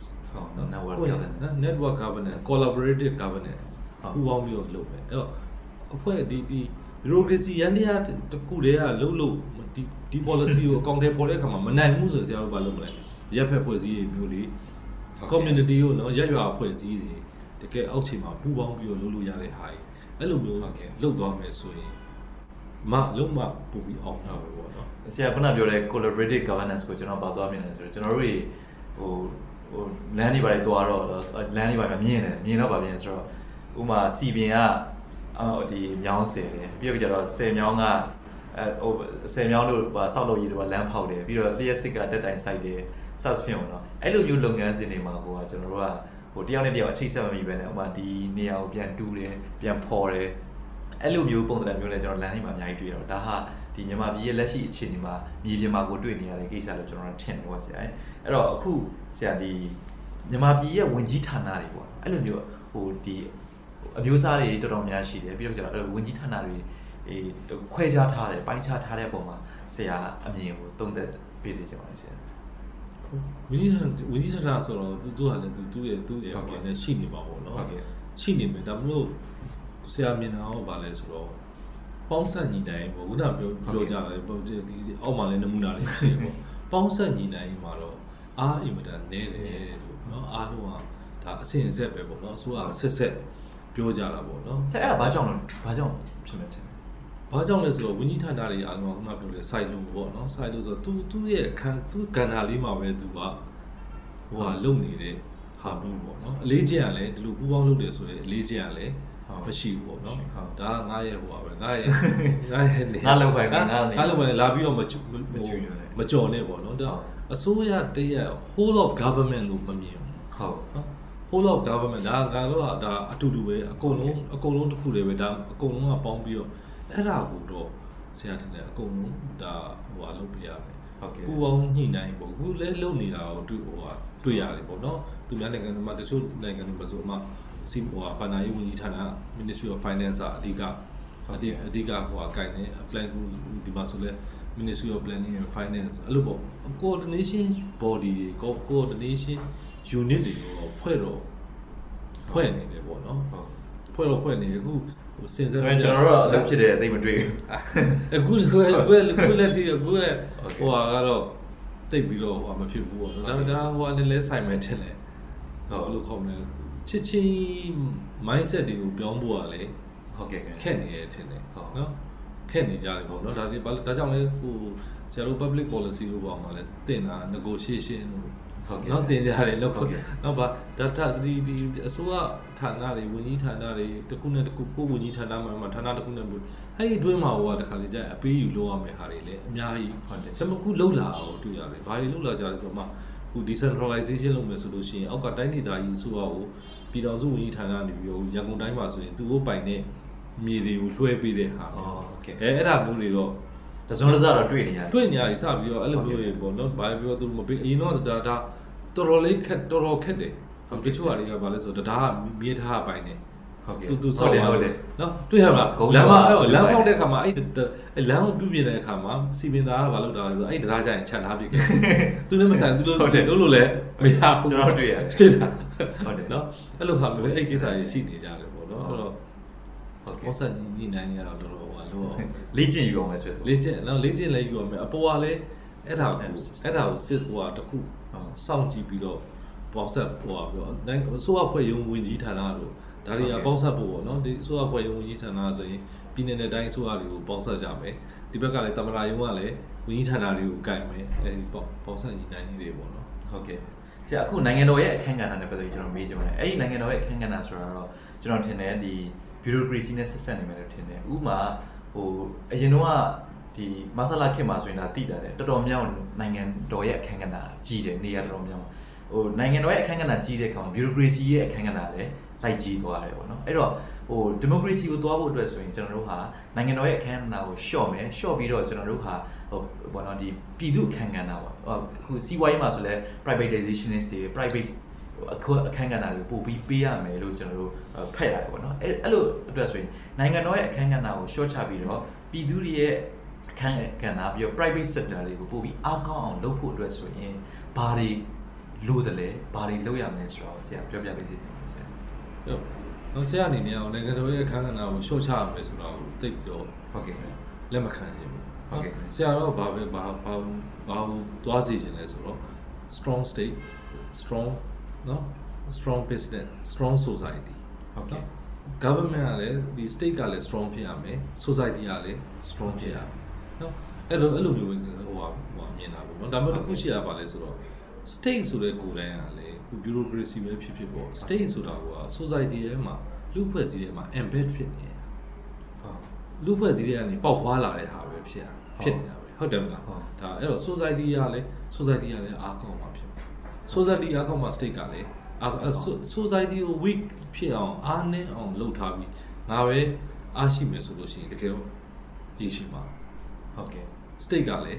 network governance collaborative governance ပူးပေါင်းပြီးတော့လုပ်မယ်အဲ့တော့အဖွဲ့ဒီ bureaucracy ရန်တရားတစ်ခုတည်းကလုပ်ဒီ policy ကိုအကောင့်ထဲပေါ်တဲ့အခါမှာမနိုင်ဘူးဆိုဆရာတို့ဘာလုပ်မလဲရပ်ဖက်ဖွဲ့စည်းရေးမျိုးတွေ community ကိုနော်ရပ်ရွာဖွဲ့စည်းတွေတကယ်အောက်ခြေမှာပူးပေါင်းပြီးတော့လုပ်လို့ရတဲ့ဟာကြီးအဲ့လိုမျိုးလုပ်သွားမယ်ဆိုရင်လုံးမပူပြီးအောင်ပါပဲပေါ့နော်ဆရာခုနပြောတဲ့ collaborative governance ကိုကျွန်တော်ပါသွားမြင်တယ်ဆိုတော့ကျွန်တော်တို့တွေဟိုလမ်းတွေပါတွေတွားတော့လမ်းတွေပါမြင်တော့ပါပြင်ဆိုတော့ဥမာစီပင်ကဒီမြောင်းဆယ်တယ်ပြီးတော့ကျတော့ဆယ်မြောင်းကဟိုဆယ်မြောင်းတို့ဟိုဆောက်လုပ်ရေးတို့ကလမ်းဖောက်တယ်ပြီးတော့လျှက်စစ်ကတက်တိုင်စိုက်တယ်စသဖြင့်ပေါ့နော်အဲ့လိုမျိုးလုပ်ငန်းစဉ်တွေမှာဟိုကကျွန်တော်တို့ကဟိုတယောက်နဲ့တယောက်အချိတ်ဆက်မမိပဲနဲ့ဥမာဒီနေရာကိုပြန်တူးတယ်ပြန်ဖော်တယ်အဲ့လိုမျိုးပုံစံမျိုးနဲ့ကျွန်တော်လမ်းတွေမှာအများကြီးတွေ့ရတော့ဒါဟာဒီမြန်မာပြည်ရဲ့လက်ရှိအခြေအနေမှာမြေပြင်မှာကိုတွေ့နေရတဲ့ကိစ္စလို့ကျွန်တော်ထင်တယ်ပေါ့ဆရာအဲ့တော့အခုဆရာဒီမြန်မာပြည်ရဲ့ဝင်ကြီးဌာနတွေပေါ့အဲ့လိုမျိုးဟိုဒီအမျိုးအစားတွေတော်တော်များရှိတယ်ပြီးတော့ကျတော့ဝင်ကြီးဌာနတွေခွဲခြားထားတယ်ပိုင်းခြားထားတဲ့ပုံမှာဆရာအမြင်ကိုသုံးသပ်ပေးစေချင်ပါတယ်ဆရာဝင်ကြီးဌာနဆိုတော့သူကလည်းသူ့ရဲ့ဟုတ်ကဲ့ရှိနေပါဘောနော်ဟုတ်ကဲ့ရှိနေမယ်ဒါမလို့ဆရာမြင်တာတော့ဗာလဲဆိုတော့ပေါင်းဆက်ညီနိုင်ပေါ့ခုနပြောကြတယ်ပေါ့ဒီအောက်မှာလည်းနမူနာလေးရှိတယ်ပေါ့ပေါင်းဆက်ညီနိုင်မှာတော့အားအင်မတန်နဲတယ်လို့เนาะအားလုံးကဒါအစဉ်အဆက်ပဲပေါ့เนาะအစိုးရဆက်ပြောကြတာပေါ့เนาะအဲ့ဒါဘာကြောင့်ဖြစ်မယ်ထင်ဘာကြောင့်လဲဆိုတော့ဝင်းကြီးဌာနတွေအားလုံးကခုနပြောလေစိုက်လို့ပေါ့เนาะစိုက်လို့ဆိုတော့သူ့ရဲ့သူ့ကဏ္ဍလေးမှာပဲသူကဟိုဟာလုံနေတဲ့ဟာမျိုးပေါ့เนาะအလေးကျင့်ရလဲဒီလိုပူပေါင်းလုပ်တယ်ဆိုရင်အလေးကျင့်ရလဲမရှိဘူးပေါ့နော်ဒါငါရဲ့ဟိုပါပဲငါရဲ့နေငါလောက်ပဲငါလောက်ပဲလာပြီးတော့မကြော်နဲ့ပေါ့နော်ဒါအစိုးရတရက် whole of government လို့မမြင်ဘူးဟုတ်နော် whole of government ဒါကတော့ဒါအတူတူပဲအကုန်လုံးတစ်ခုတည်းပဲဒါအကုန်လုံးကပေါင်းပြီးတော့အဲ့ဒါကိုတော့ဆရာထင်တယ်အကုန်လုံးဒါဟိုဟာလုပ်ပြရမယ်ဟုတ်ကဲ့ပူပေါင်းညှိနှိုင်းပေါ့ခုလဲလုပ်နေတာတော့တွေ့ရတယ်ပေါ့နော်သူများနိုင်ငံမှာတချို့နိုင်ငံတွေမှာဆိုမှစီဟိုပဏာရေးဝန်ကြီးဌာန Ministry of Finance အဓိကဟိုကကိုင်နေ plan ဒီမှာဆိုလဲ Ministry of Planning and Finance အဲ့လိုပေါ့ coordination body တွေ coordination unit တွေကိုဖွဲ့နေတယ်ပေါ့နော်ဖွဲ့နေအခုစင်စမ်းကျွန်တော်တို့အလုပ်ဖြစ်တယ်အသိမတွေ့ဘူးအခုလက်ထိအခုဟိုကတော့တိတ်ပြီးတော့ဟိုမဖြစ်ဘူးပေါ့နော်ဒါဟိုအနေလဲဆိုင်မယ်ထင်တယ်ဟုတ်လို့ခေါ်မလဲချစ်ချင်း mindset တွေကိုပြောင်းဖို့ကလည်းဟုတ်ကဲ့ခက်နေရထင်တယ်နော်ခက်နေကြတယ်ပေါ့နော်ဒါကြောင့်လဲဟိုဆရာတို့ public policy လို့ပေါ့မှာလဲတင်တာ negotiation လို့ဟုတ်ကဲ့နော်တင်ကြတယ်လို့နော်ဗာဒါဒီအစိုးရဌာနတွေဝန်ကြီးဌာနတွေတစ်ခုနဲ့တစ်ခုကိုဝန်ကြီးဌာနမှာဌာနတစ်ခုနဲ့အဲ့ဒီအတွင်းမှာဟိုကတခါလေကြာအပေးယူလုပ်ရမယ့်ဟာတွေလည်းအများကြီးဟုတ်တယ်ဒါပေမဲ့ခုလှုပ်လာအောင်တွေ့ရတယ်ဘာတွေလှုပ်လာကြလဲဆိုတော့ခု decentralization လုပ်မယ်ဆိုလို့ရှိရင်အောက်ကတိုင်းဒေသကြီးအစိုးရကိုပြည်တော်စုဝန်ကြီးဌာနနေပြီးရန်ကုန်တိုင်းမှာဆိုရင်သူတို့ပိုင်တဲ့မြေတွေကိုလွှဲပေးတဲ့ဟာဟုတ်ကဲ့အဲ့ဒါမျိုးတွေတော့တစုံတစတော့တွေ့နေရတယ်စပြီးတော့အဲ့လိုမျိုးပေါ့နော်ဘာပြောသူမပေးအရင်တော့ဒါတော်တော်ခက်တယ်တချို့ဟာတွေကဘာလဲဆိုတော့ဒါကမြေထားပိုင်နေဟုတ်ကဲ့သူဆောက်ဟုတ်တယ်နော်တွေ့ရမလားလမ်းပေါက်တဲ့အခါမှာအဲ့လမ်းကိုပြုပြင်တဲ့အခါမှာစီပင်သားကဘာလုပ်တာလဲဆိုတော့အဲ့တရားကြရင်ခြံထားပြခဲ့သူလည်းမဆိုင်သူလို့လို့လည်းမရဘူးကျွန်တော်တွေ့ရတွေ့တာဟုတ်တယ်နော်အဲ့လိုဟာမျိုးအဲ့ကိစ္စကြီးရှိနေကြတယ်ပေါ့နော်အဲ့တော့ဟုတ်ကဲ့ဘောဆက်ညီနိုင်ရတော့တော်တော်ဟိုလို့လေ့ကျင့်ယူအောင်ပဲဆိုလေ့ကျင့်လည်းယူအောင်မယ်အပေါ်ကလည်းအဲ့ဒါကိုစစ်ဟိုဟာတခုစောင့်ကြည့်ပြီးတော့ပေါဆက်ဟိုဟာပြောအစိုးရဖွဲ့ရုံဝင်ကြီးဌာနတို့ဒါတွေကပေါင်းဆက်ဖို့ပေါ့နော်ဒီအစိုးရဖွဲ့ရုံဝင်ကြီးဌာနဆိုရင်ပြည်နယ်နဲ့တိုင်းအစိုးရတွေကိုပေါင်းဆက်ကြမယ်ဒီဘက်ကလည်းသမ္မတရုံးကလည်းဝင်ကြီးဌာနတွေကိုကိုင်မယ်အဲဒီပေါင်းဆက်ညီတိုင်းတွေပေါ့နော်ဟုတ်ကဲ့ဆရာအခုနိုင်ငံတော်ရဲ့အခန်းကဏ္ဍနဲ့ပတ်သက်ပြီးကျွန်တော်မေးချင်ပါတယ်အဲ့ဒီနိုင်ငံတော်ရဲ့အခန်းကဏ္ဍဆိုတာတော့ကျွန်တော်ထင်တယ်ဒီ bureaucracy နဲ့ဆက်ဆက်နေမယ်လို့ထင်တယ်ဥပမာဟိုအရင်တော့ဒီမဆလာခေတ်မှာဆိုရင်ဒါသိတာတယ်တော်တော်များနိုင်ငံတော်ရဲ့အခန်းကဏ္ဍကြီးတယ်နေရာတော်တော်များဟိုနိုင်ငံတော်ရဲ့အခန်းကဏ္ဍကြီးတဲ့ကောင် bureaucracy ရဲ့အခန်းကဏ္ဍလည်းတိုက်ကြီးသွားတယ်ပေါ့နော်အဲ့တော့ဟို democracy ကိုသွားဖို့အတွက်ဆိုရင်ကျွန်တော်တို့ဟာနိုင်ငံတော်ရဲ့အခန်းကဏ္ဍကိုလျှော့ပြီးတော့ကျွန်တော်တို့ဟာဟိုဘောနော်ဒီပြည်သူအခန်းကဏ္ဍပေါ့အခုစီးပွားရေးမှာဆိုလဲ privatizationist တွေ private အခန်းကဏ္ဍတွေကိုပို့ပြီးပေးရမယ်လို့ကျွန်တော်တို့ဖတ်ရတယ်ပေါ့နော်အဲ့လိုအတွက်ဆိုရင်နိုင်ငံတော်ရဲ့အခန်းကဏ္ဍကိုလျှော့ချပြီးတော့ပြည်သူတွေရဲ့အခန်းကဏ္ဍပြီးတော့ private sector တွေကိုပို့ပြီးအားကောင်းအောင်လုပ်ဖို့အတွက်ဆိုရင်ဘာတွေလိုတယ်လဲဘာတွေလုပ်ရမလဲဆိုတော့ဆရာပြောပြပေးစီတယ်ဆရာဟုတ်ဆရာအနေနဲ့နိုင်ငံတော်ရဲ့အခန်းကဏ္ဍကိုလျှော့ချရမယ်ဆိုတော့သိပြီးတော့ဟုတ်ကဲ့လက်မခံခြင်းဘူးဟုတ်ကဲ့ဆရာတော့ဘာသွားစီခြင်းလဲဆိုတော့ strong state strong နော် strong business strong society ဟုတ်ကဲ့ government ကလည်းဒီ state ကလည်း strong ဖြစ်ရမယ် society ကလည်း strong ဖြစ်ရမယ်နော်အဲ့လိုမျိုးမြင်တာပေါ့နော်ဒါပေမဲ့တစ်ခုရှိရပါလဲဆိုတော့ state ဆိုတဲ့ကိုယ်တိုင်ကလည်း bureaucracy ပဲဖြစ်ပေါ့ state ဆိုတာက society ထဲမှာလူ့ဖွဲ့စည်းထဲမှာ embed ဖြစ်နေတယ်လူ့ဖွဲ့စည်းထဲကနေပေါက်ဖွားလာတဲ့ဟာပဲဖြစ်နေတာပဲဟုတ်တယ်မလားဒါအဲ့တော့ society ကလည်းအားကောင်းမှာဖြစ် society အားကောင်းမှာ state ကလည်းsociety ကို weak ဖြစ်အောင်အားနည်းအောင်လုပ်ထားပြီးငါပဲအားရှိမယ်ဆိုလို့ရှိရင်တကယ်တော့ရည်ရှိမှာဟုတ်ကဲ့ state ကလည်း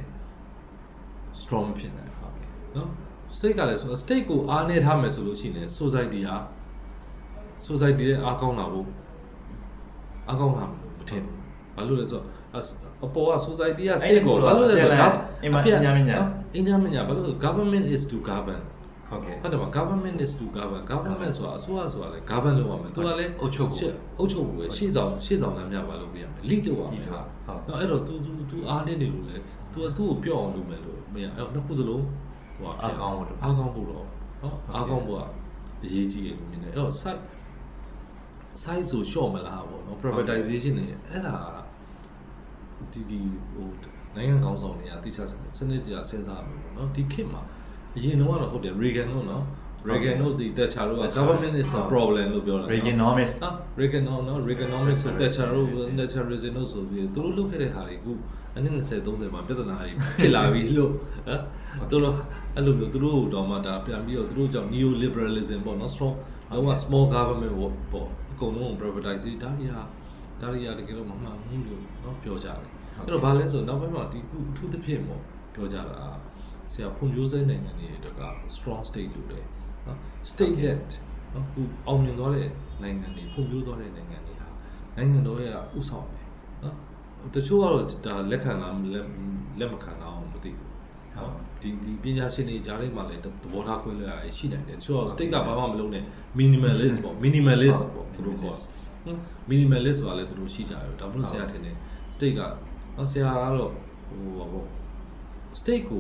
strong ဖြစ်နေဟုတ်ကဲ့နော် state ကလည်းဆိုတော့ state ကိုအားနည်းထားမယ်ဆိုလို့ရှိရင် society ရဲ့အားကောင်းလာဖို့အားကောင်းလာမထင်ဘူးဘာလို့လဲဆိုတော့အပေါ်က society က state ကိုဘာလို့လဲဆိုတော့အင်ညာမညာဘာလို့လဲ government is to govern ဟုတ်ကဲ့ဟုတ်တယ်ပါ government is to govern government ဆိုတာအစိုးရဆိုတာလေ govern လုပ်ရမယ်သူကလည်းအုပ်ချုပ်ဖို့ပဲရှေ့ဆောင်လမ်းပြပါလို့ပြရမယ် lead လုပ်ရမယ်ဟုတ်နော်အဲ့တော့ तू အားနေနေလို့လေ तू သူ့ကိုပြောအောင်လုပ်မယ်လို့မရအဲ့တော့နှစ်ခုစလုံးဟိုအားကောင်းဖို့တော့နော်အားကောင်းဖို့ကအရေးကြီးတယ်လို့မြင်တယ်အဲ့တော့ site ဆို short မလားပေါ့နော် privatization နေအဲ့ဒါဒီဟိုနိုင်ငံကောင်းဆောင်တွေကတိကျစနစ်တရားစဉ်းစားမယ်ပေါ့နော်ဒီခေတ်မှာအရင်တော့ဟုတ်တယ် Reagan တို့နော် Reagan တို့ဒီ Thatcher တို့က government is a problem လို့ပြောတာ Reaganomics Reaganomics ဆို Thatcher တို့ Thatcherism တို့ဆိုပြီးသူတို့လုပ်ခဲ့တဲ့ဟာတွေအခုအနည်း20-30မှာပြဿနာတွေဖြစ်လာပြီလို့သူတို့အဲ့လိုမျိုးသူတို့တော့မှဒါပြန်ပြီးတော့သူတို့ကြောင့် neoliberalism ပေါ့နော် strong တော့ small government ပေါ့အကုန်လုံး privatization ဒါတွေကတကယ်တော့မမှန်ဘူးလို့နော်ပြောကြတယ်အဲ့တော့ဘာလဲဆိုနောက်ပိုင်းမှာဒီအထူးသဖြင့်ပေါ့ပြောကြတာဆရာဖွံ့ဖြိုးဆဲနိုင်ငံတွေအတွက်က strong state လို့တယ်နော် state led နော်ခုအောင်မြင်သွားတဲ့နိုင်ငံတွေဖွံ့ဖြိုးသွားတဲ့နိုင်ငံတွေဟာနိုင်ငံတော်ရဲ့ဥဆောင်တယ်နော်တချို့ကတော့ဒါလက်ခံလားလက်မခံလားမသိဘူးဟုတ်ဒီပညာရှင်တွေကြားထဲမှာလည်းသဘောထားကွဲလွဲတာရှိနိုင်တယ်တချို့က state ကဘာမှမလုပ်နဲ့ minimalist ပေါ့သူတို့ခေါ်minimalist ဆိုတာလည်းသူတို့ရှိကြတယ်ဒါမှမဟုတ်ဆရာထင်တယ် state ကဆရာကတော့ဟိုပါပေါ့ state ကို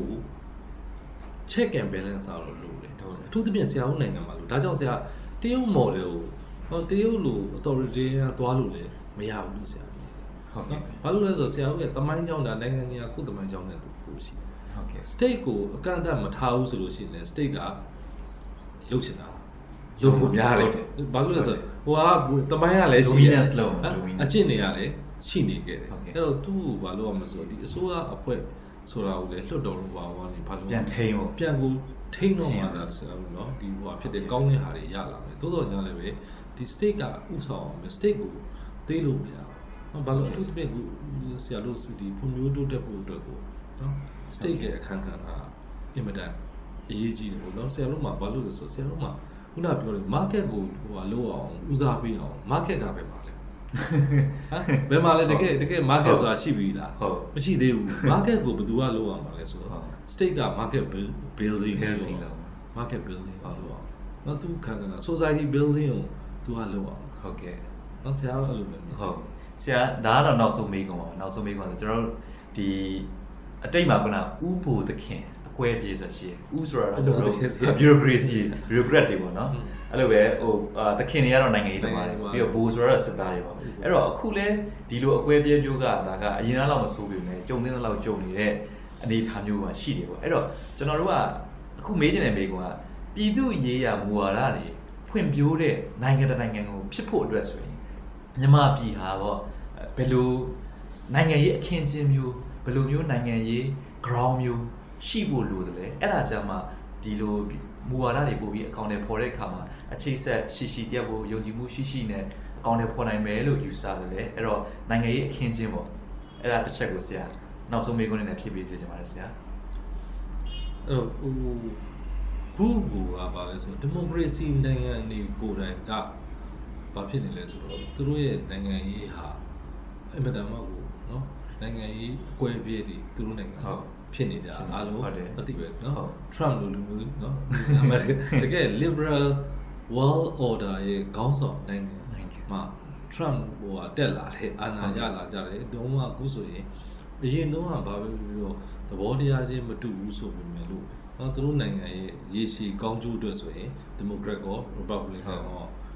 check and balance အားလို့လုပ်တယ်အထူးသဖြင့်ဆရာဦးနိုင်ငံမှာလို့ဒါကြောင့်ဆရာတရုတ် model ကိုတရုတ်လို authoritarian သွားလို့လည်းမရဘူးလို့ဆရာဟုတ်ကဲ့ဘာလို့လဲဆိုတော့ဆရာဦးရဲ့တမိုင်းကြောင်းဒါနိုင်ငံကြီးကကိုယ်တမိုင်းကြောင်းနဲ့သူကိုရှိဟုတ်ကဲ့ state ကိုအကန့်အသတ်မထားဘူးဆိုလို့ရှိရင် state ကလုပ်ချင်တာလုပ်ဖို့များတယ်ဘာလို့လဲဆိုတော့ဟိုကတမိုင်းကလည်းရှိတယ် dominance လုံးအကျင့်တွေကလည်းရှိနေခဲ့တယ်အဲ့တော့သူ့ကိုဘာလို့ရမလဲဆိုတော့ဒီအစိုးရအဖွဲ့ဆိုတာကိုလည်းလွတ်တော်လို့ပါဝါနေဘာလို့ပြန်ထိန်းဖို့ပြန်ကိုထိန်းတော့မှာဒါဆိုတော့เนาะဒီဟိုဖြစ်တဲ့ကောင်းတဲ့ဟာတွေရလာမယ်သို့တော်ညာလည်းပဲဒီ state ကဥဆောင်အောင်မယ် state ကိုသေးလို့မရဘူးဘာလို့အထူးသဖြင့်ဆရာတို့ဒီဖွံ့ဖြိုးတိုးတက်ဖို့အတွက်ကိုเนาะ state ရဲ့အခန်းကဏ္ဍအင်မတန်အရေးကြီးတယ်ပေါ့เนาะဆရာတို့မှာဘာလို့လဲဆိုဆရာတို့မှာခုနပြောတယ် market ကိုဟိုလောက်အောင်ဦးစားပေးအောင် market ကပဲပါလဲဘယ်မှာလဲတကယ် market ဆိုတာရှိပြီလားဟုတ်မရှိသေးဘူး market ကိုဘယ်သူကလုပ်အောင်ပါလဲဆိုတော့ state က market building လုပ် market building လုပ်အောင်နော်သူခံက society building ကိုသူကလုပ်အောင်ဟုတ်ကဲ့နော်ဆရာကအဲ့လိုပဲဟုတ်ဆရာဒါကတော့နောက်ဆုံးမေးခွန်းပါနောက်ဆုံးမေးခွန်းဆိုကျွန်တော်တို့ဒီအတိတ်မှာကဥပ္ပိုလ်သခင်အကွဲပြေးဆိုရှိဥဆိုတာတော့ကျွန်တော်တို့ bureaucracy bureaucrat တွေပေါ့နော်အဲ့လိုပဲဟိုသခင်တွေကတော့နိုင်ငံရေးသမားတွေပြီးတော့ဘိုးဆိုတော့စစ်သားတွေပေါ့အဲ့တော့အခုလဲဒီလိုအကွဲပြေးမျိုးကဒါကအရင်ကလောက်မဆိုးပြီလေကြုံတဲ့လောက်ကြုံနေတဲ့အနေအထားမျိုးမှာရှိတယ်ပေါ့အဲ့တော့ကျွန်တော်တို့ကအခုမေးချင်တဲ့မေးခွန်းကပြည်သူရေးရာမူဝါဒတွေဖွံ့ဖြိုးတဲ့နိုင်ငံတစ်နိုင်ငံကိုဖြစ်ဖို့အတွက်ဆိုရင်မြန်မာပြည်ဟာပေါ့ဘယ်လိုနိုင်ငံရေးအခင်းကျင်းမျိုးဘယ်လိုမျိုးနိုင်ငံရေး ground မျိုးရှိဖို့လိုတယ်လေအဲ့ဒါကြောင့်မှဒီလိုမူဝါဒတွေပို့ပြီးအကောင့်တွေဖော်တဲ့အခါမှာအခြေဆက်ရှိပြတ်ဖို့ယုံကြည်မှုရှိနဲ့အကောင့်တွေဖော်နိုင်မယ်လို့ယူဆတယ်လေအဲ့တော့နိုင်ငံရေးအခင်းကျင်းပေါ့အဲ့ဒါတစ်ချက်ကိုဆရာနောက်ဆုံးမေးခွန်းနဲ့ဖြည့်ပေးစေချင်ပါတယ်ဆရာအဲ့တော့ခုကပါလဲဆိုဒီမိုကရေစီနိုင်ငံတွေကိုယ်တိုင်ကဘာဖြစ်နေလဲဆိုတော့သူတို့ရဲ့နိုင်ငံရေးဟာအင်မတန်မှကိုနော်နိုင်ငံရေးအကွဲအပြဲတွေသူတို့နိုင်ငံဟုတ်ဖြစ်နေကြအားလုံးမသိပဲเนาะ Trump လိုလူမျိုးเนาะအမေရိကန်တကယ် liberal world order ရဲ့ခေါင်းဆောင်နိုင်ငံမှာ Trump ဟိုတက်လာတဲ့အာဏာရလာကြတယ်တုန်းကအခုဆိုရင်အရင်တုန်းကဘာပဲပြောသဘောတရားချင်းမတူဘူးဆိုပေမဲ့လို့เนาะသူတို့နိုင်ငံရဲ့ရေရှည်ကောင်းကျိုးအတွက်ဆိုရင် Democrat ကော Republican ကော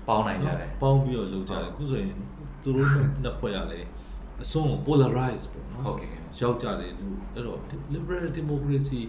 ပေါင်းနိုင်ကြတယ်ပေါင်းပြီးတော့လုပ်ကြတယ်အခုဆိုရင်သူတို့နှစ်ဖွဲ့ရလဲအစွန်း polarize ပေါ့နော်ဟုတ်ကဲ့ရောက်ကြတယ်လို့အဲ့တော့ liberal democracy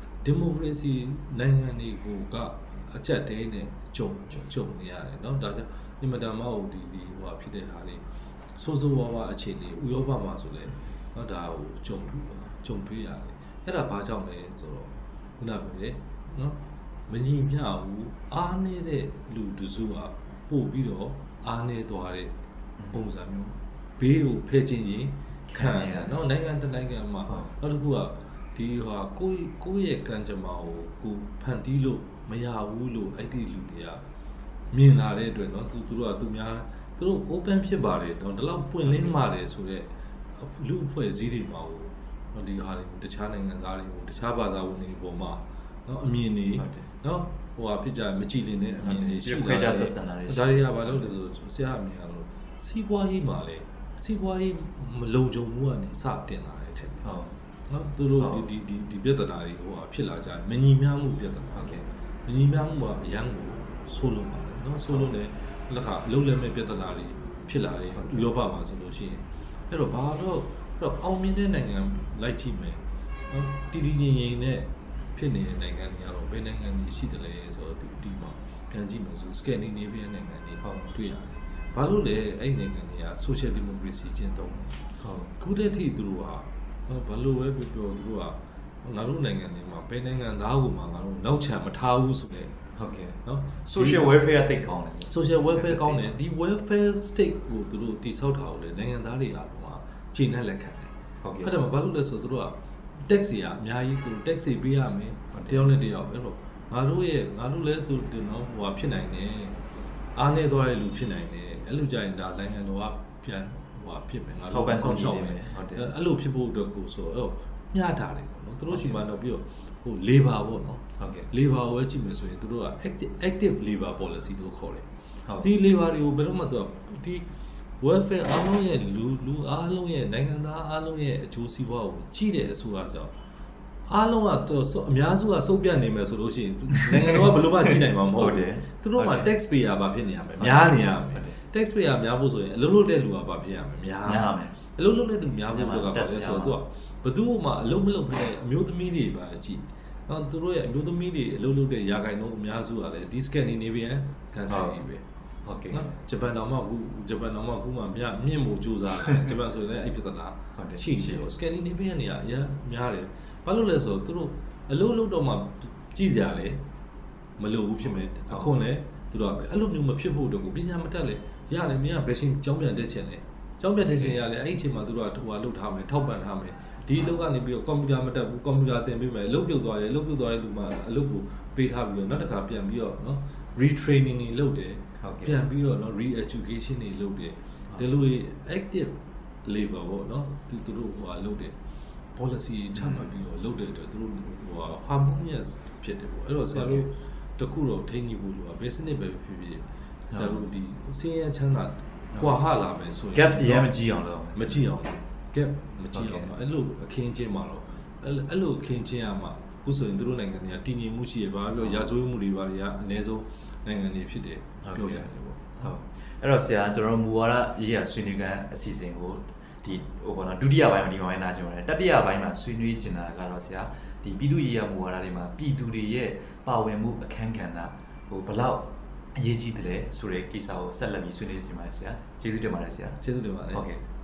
နိုင်ငံတွေကိုကအချက်တဲနဲ့ကြုံနေရတယ်เนาะဒါကြောင့်အင်မတန်မှဟိုဒီဟိုဖြစ်တဲ့ဟာတွေစိုးစိုးဝါးဝါအခြေအနေဥရောပမှာဆိုလဲเนาะဒါဟိုကြုံတွေ့ရတယ်အဲ့ဒါဘာကြောင့်လဲဆိုတော့ခုနကပြောတယ်เนาะမညီမျှဘူးအားနေတဲ့လူတစုကပို့ပြီးတော့အားနေသွားတဲ့ပုံစံမျိုးဘေးကိုဖယ်ချင်းခံရเนาะနိုင်ငံတစ်နိုင်ငံမှာနောက်တစ်ခုကဒီဟာကိုယ့်ရဲ့ကံကြမ္မာကိုဖန်တီးလို့မရဘူးလို့အဲ့ဒီလူတွေကမြင်လာတဲ့အတွက်เนาะသူတို့ open ဖြစ်ပါတယ်တော့ဒီလောက်ပွင့်လင်းပါတယ်ဆိုတော့လူအဖွဲ့အစည်းတွေမှာဒီဟာတွေကိုတခြားနိုင်ငံသားတွေကိုတခြားဘာသာဝင်တွေပေါ်မှာเนาะအမြင်တွေเนาะဟိုဟာဖြစ်ကြမကြည်လင်တဲ့အမြင်တွေရှိလာတယ်ဒါတွေကဘာလို့လဲဆိုဆရာအမြင်ကတော့စီးပွားရေးမှာလေစီးပွားရေးမလုံခြုံမှုကနေစတင်လာတယ်ထင်တယ်ဟုတ်နော်သူတို့ဒီပြဿနာတွေဟိုဖြစ်လာကြတယ်မညီမျှမှုပြဿနာဟုတ်ကဲ့မညီမျှမှုကအရန်ကိုဆိုးလို့ပါတယ်နော်ဆိုးလို့လည်းလက်ခအလုံးလက်မဲ့ပြဿနာတွေဖြစ်လာတယ်ဥရောပမှာဆိုလို့ရှိရင်အဲ့တော့ဘာတော့အောင်မြင်တဲ့နိုင်ငံလိုက်ကြည့်မယ်နော်တည်တည်ငြိမ်ငြိမ်နဲ့ဖြစ်နေတဲ့နိုင်ငံတွေကတော့ဘယ်နိုင်ငံတွေရှိတယ်လဲဆိုတော့ဒီမှာပြန်ကြည့်မယ်ဆို Scandinavian နိုင်ငံတွေပေါ့တွေ့ရတယ်ဘာလို့လဲအဲ့ဒီနိုင်ငံတွေက social democracy ကျင့်သုံးတယ်ဟုတ်ခုတည်းထိသူတို့ဟာဘာလို့ပဲပြောသူတို့ကငါတို့နိုင်ငံတွေမှာဘယ်နိုင်ငံသားကိုမှငါတို့နောက်ချန်မထားဘူးဆိုတဲ့ဟုတ်ကဲ့နော် social welfare တိတ်ကောင်းတယ် social welfare ကောင်းတယ်ဒီ welfare state ကိုသူတို့တည်ဆောက်ထားလို့နိုင်ငံသားတွေအားလုံးကခြေနဲ့လက်ခံတယ်ဟုတ်ကဲ့အဲ့ဒါမှဘာလို့လဲဆိုသူတို့က tax တွေကအများကြီးသူတို့ tax တွေပေးရမယ်တယောက်နဲ့တယောက်အဲ့တော့ငါတို့လည်းသူနော်ဟိုဖြစ်နိုင်တယ်အားနေသွားတဲ့လူဖြစ်နိုင်တယ်အဲ့လိုကြရင်ဒါနိုင်ငံတော်ကပြန်ဖြစ်မယ်ငါတို့ဆောင်းရှောက်မယ်အဲ့လိုဖြစ်ဖို့အတွက်ကိုဆိုတော့မျှတာတယ်ပေါ့နော်သူတို့ရှိမှတော့ပြီးတော့ဟို labor ပေါ့နော်ဟုတ်ကဲ့ labor ကိုပဲကြည့်မယ်ဆိုရင်သူတို့က active labor policy လို့ခေါ်တယ်ဒီ labor တွေကိုဘယ်တော့မှသူကဒီ welfare အားလုံးရဲ့လူအားလုံးရဲ့နိုင်ငံသားအားလုံးရဲ့အကျိုးစီးပွားကိုကြည့်တဲ့အစိုးရကြောင့်အားလုံးကတော့အများစုကစုပ်ပြတ်နေမယ်ဆိုလို့ရှိရင်နိုင်ငံတော်ကဘယ်လိုမှကြည့်နိုင်မှာမဟုတ်ဘူးသူတို့က tax payer ဘာဖြစ်နေရမလဲများနေရမယ် tax payer များဖို့ဆိုရင်အလုပ်လုပ်တဲ့လူကဘာဖြစ်ရမလဲများမယ်အလုပ်လုပ်တဲ့လူများဖို့တော့ကဘာလဲဆိုတော့သူကဘယ်သူမှအလုပ်မလုပ်ဖြစ်တဲ့အမျိုးသမီးတွေပါကြည့်သူတို့ရဲ့အမျိုးသမီးတွေအလုပ်လုပ်တဲ့ရာဂိုင်နှုန်းအများစုကလည်းဒီ Scandinavian country တွေပဲဟုတ်ကဲ့နော်ဂျပန်တော်မှခုမှမြင့်မှုစူးစမ်းတယ်ဂျပန်ဆိုရင်လည်းအဲ့ပြဿနာရှိတယ် Scandinavian တွေကအများများတယ်ဘာလို့လဲဆိုတော့သူတို့အလုပ်လုပ်တော့မှကြည့်စရာလေမလိုဘူးဖြစ်မယ်အခုလည်းသူတို့ကအဲ့လိုမျိုးမဖြစ်ဖို့တော့ကိုပညာမတတ်လေရတယ်မင်းကဘယ်ရှင်ကျောင်းပြန်တက်ချင်လဲကျောင်းပြန်တက်ချင်ရလေအဲ့ဒီအချိန်မှာသူတို့ကဟိုလုပ်ထားမယ်ထောက်ပံ့ထားမယ်ဒီအလုပ်ကနေပြီးတော့ကွန်ပျူတာမတက်ဘူးကွန်ပျူတာသင်ပေးမယ်အလုပ်ပြုတ်သွားတယ်လူမှအလုပ်ကိုပေးထားပြီးတော့နောက်တစ်ခါပြန်ပြီးတော့နော် retraining တွေလုပ်တယ်ပြန်ပြီးတော့နော် re-education တွေလုပ်တယ်ဒီလို active labor ပေါ့နော်သူတို့ဟိုလုပ်တယ် policy ချမှတ်ပြီးတော့လုပ်တဲ့အတွက်သူတို့ဟို harmonious ဖြစ်တယ်ပေါ့အဲ့တော့ဆရာတို့တခုတော့ထိန်းညှိဖို့လိုတာဘယ်စနစ်ပဲဖြစ်ဖြစ်ဆရာတို့ဒီစင်းရဲချမ်းသာကွာဟလာမယ်ဆိုရင် gap အရင်မကြည့်အောင်လို့မကြည့်အောင် gap မကြည့်အောင်အဲ့လိုအခင်းချင်းမှာတော့အဲ့လိုအခင်းချင်းရမှာအခုဆိုရင်သူတို့နိုင်ငံတွေကတည်ငြိမ်မှုရှိရပါပြောရာဇဝတ်မှုတွေပါတွေကအနည်းဆုံးနိုင်ငံတွေဖြစ်တယ်ပြောကြတယ်ပေါ့ဟုတ်အဲ့တော့ဆရာကျွန်တော်မူဝါဒရေးရဆွေးနွေးခန်းအစီအစဉ်ကိုဒီဟိုပေါ့နော်ဒုတိယပိုင်းမှာဒီပိုင်းနာကြုံတယ်တတိယပိုင်းမှာဆွေးနွေးကျင်တာကတော့ဆရာဒီပြည်သူ့ရေးရမူဝါဒတွေမှာပြည်သူတွေရဲ့ပါဝင်မှုအခန်းကဏ္ဍဟိုဘလောက်အရေးကြီးတယ်လဲဆိုတဲ့ကိစ္စကိုဆက်လက်ပြီးဆွေးနွေးစီမှာဆရာကျေးဇူးတင်ပါတယ်ဆရာကျေးဇူးတင်ပါတယ်ဟုတ်ကဲ့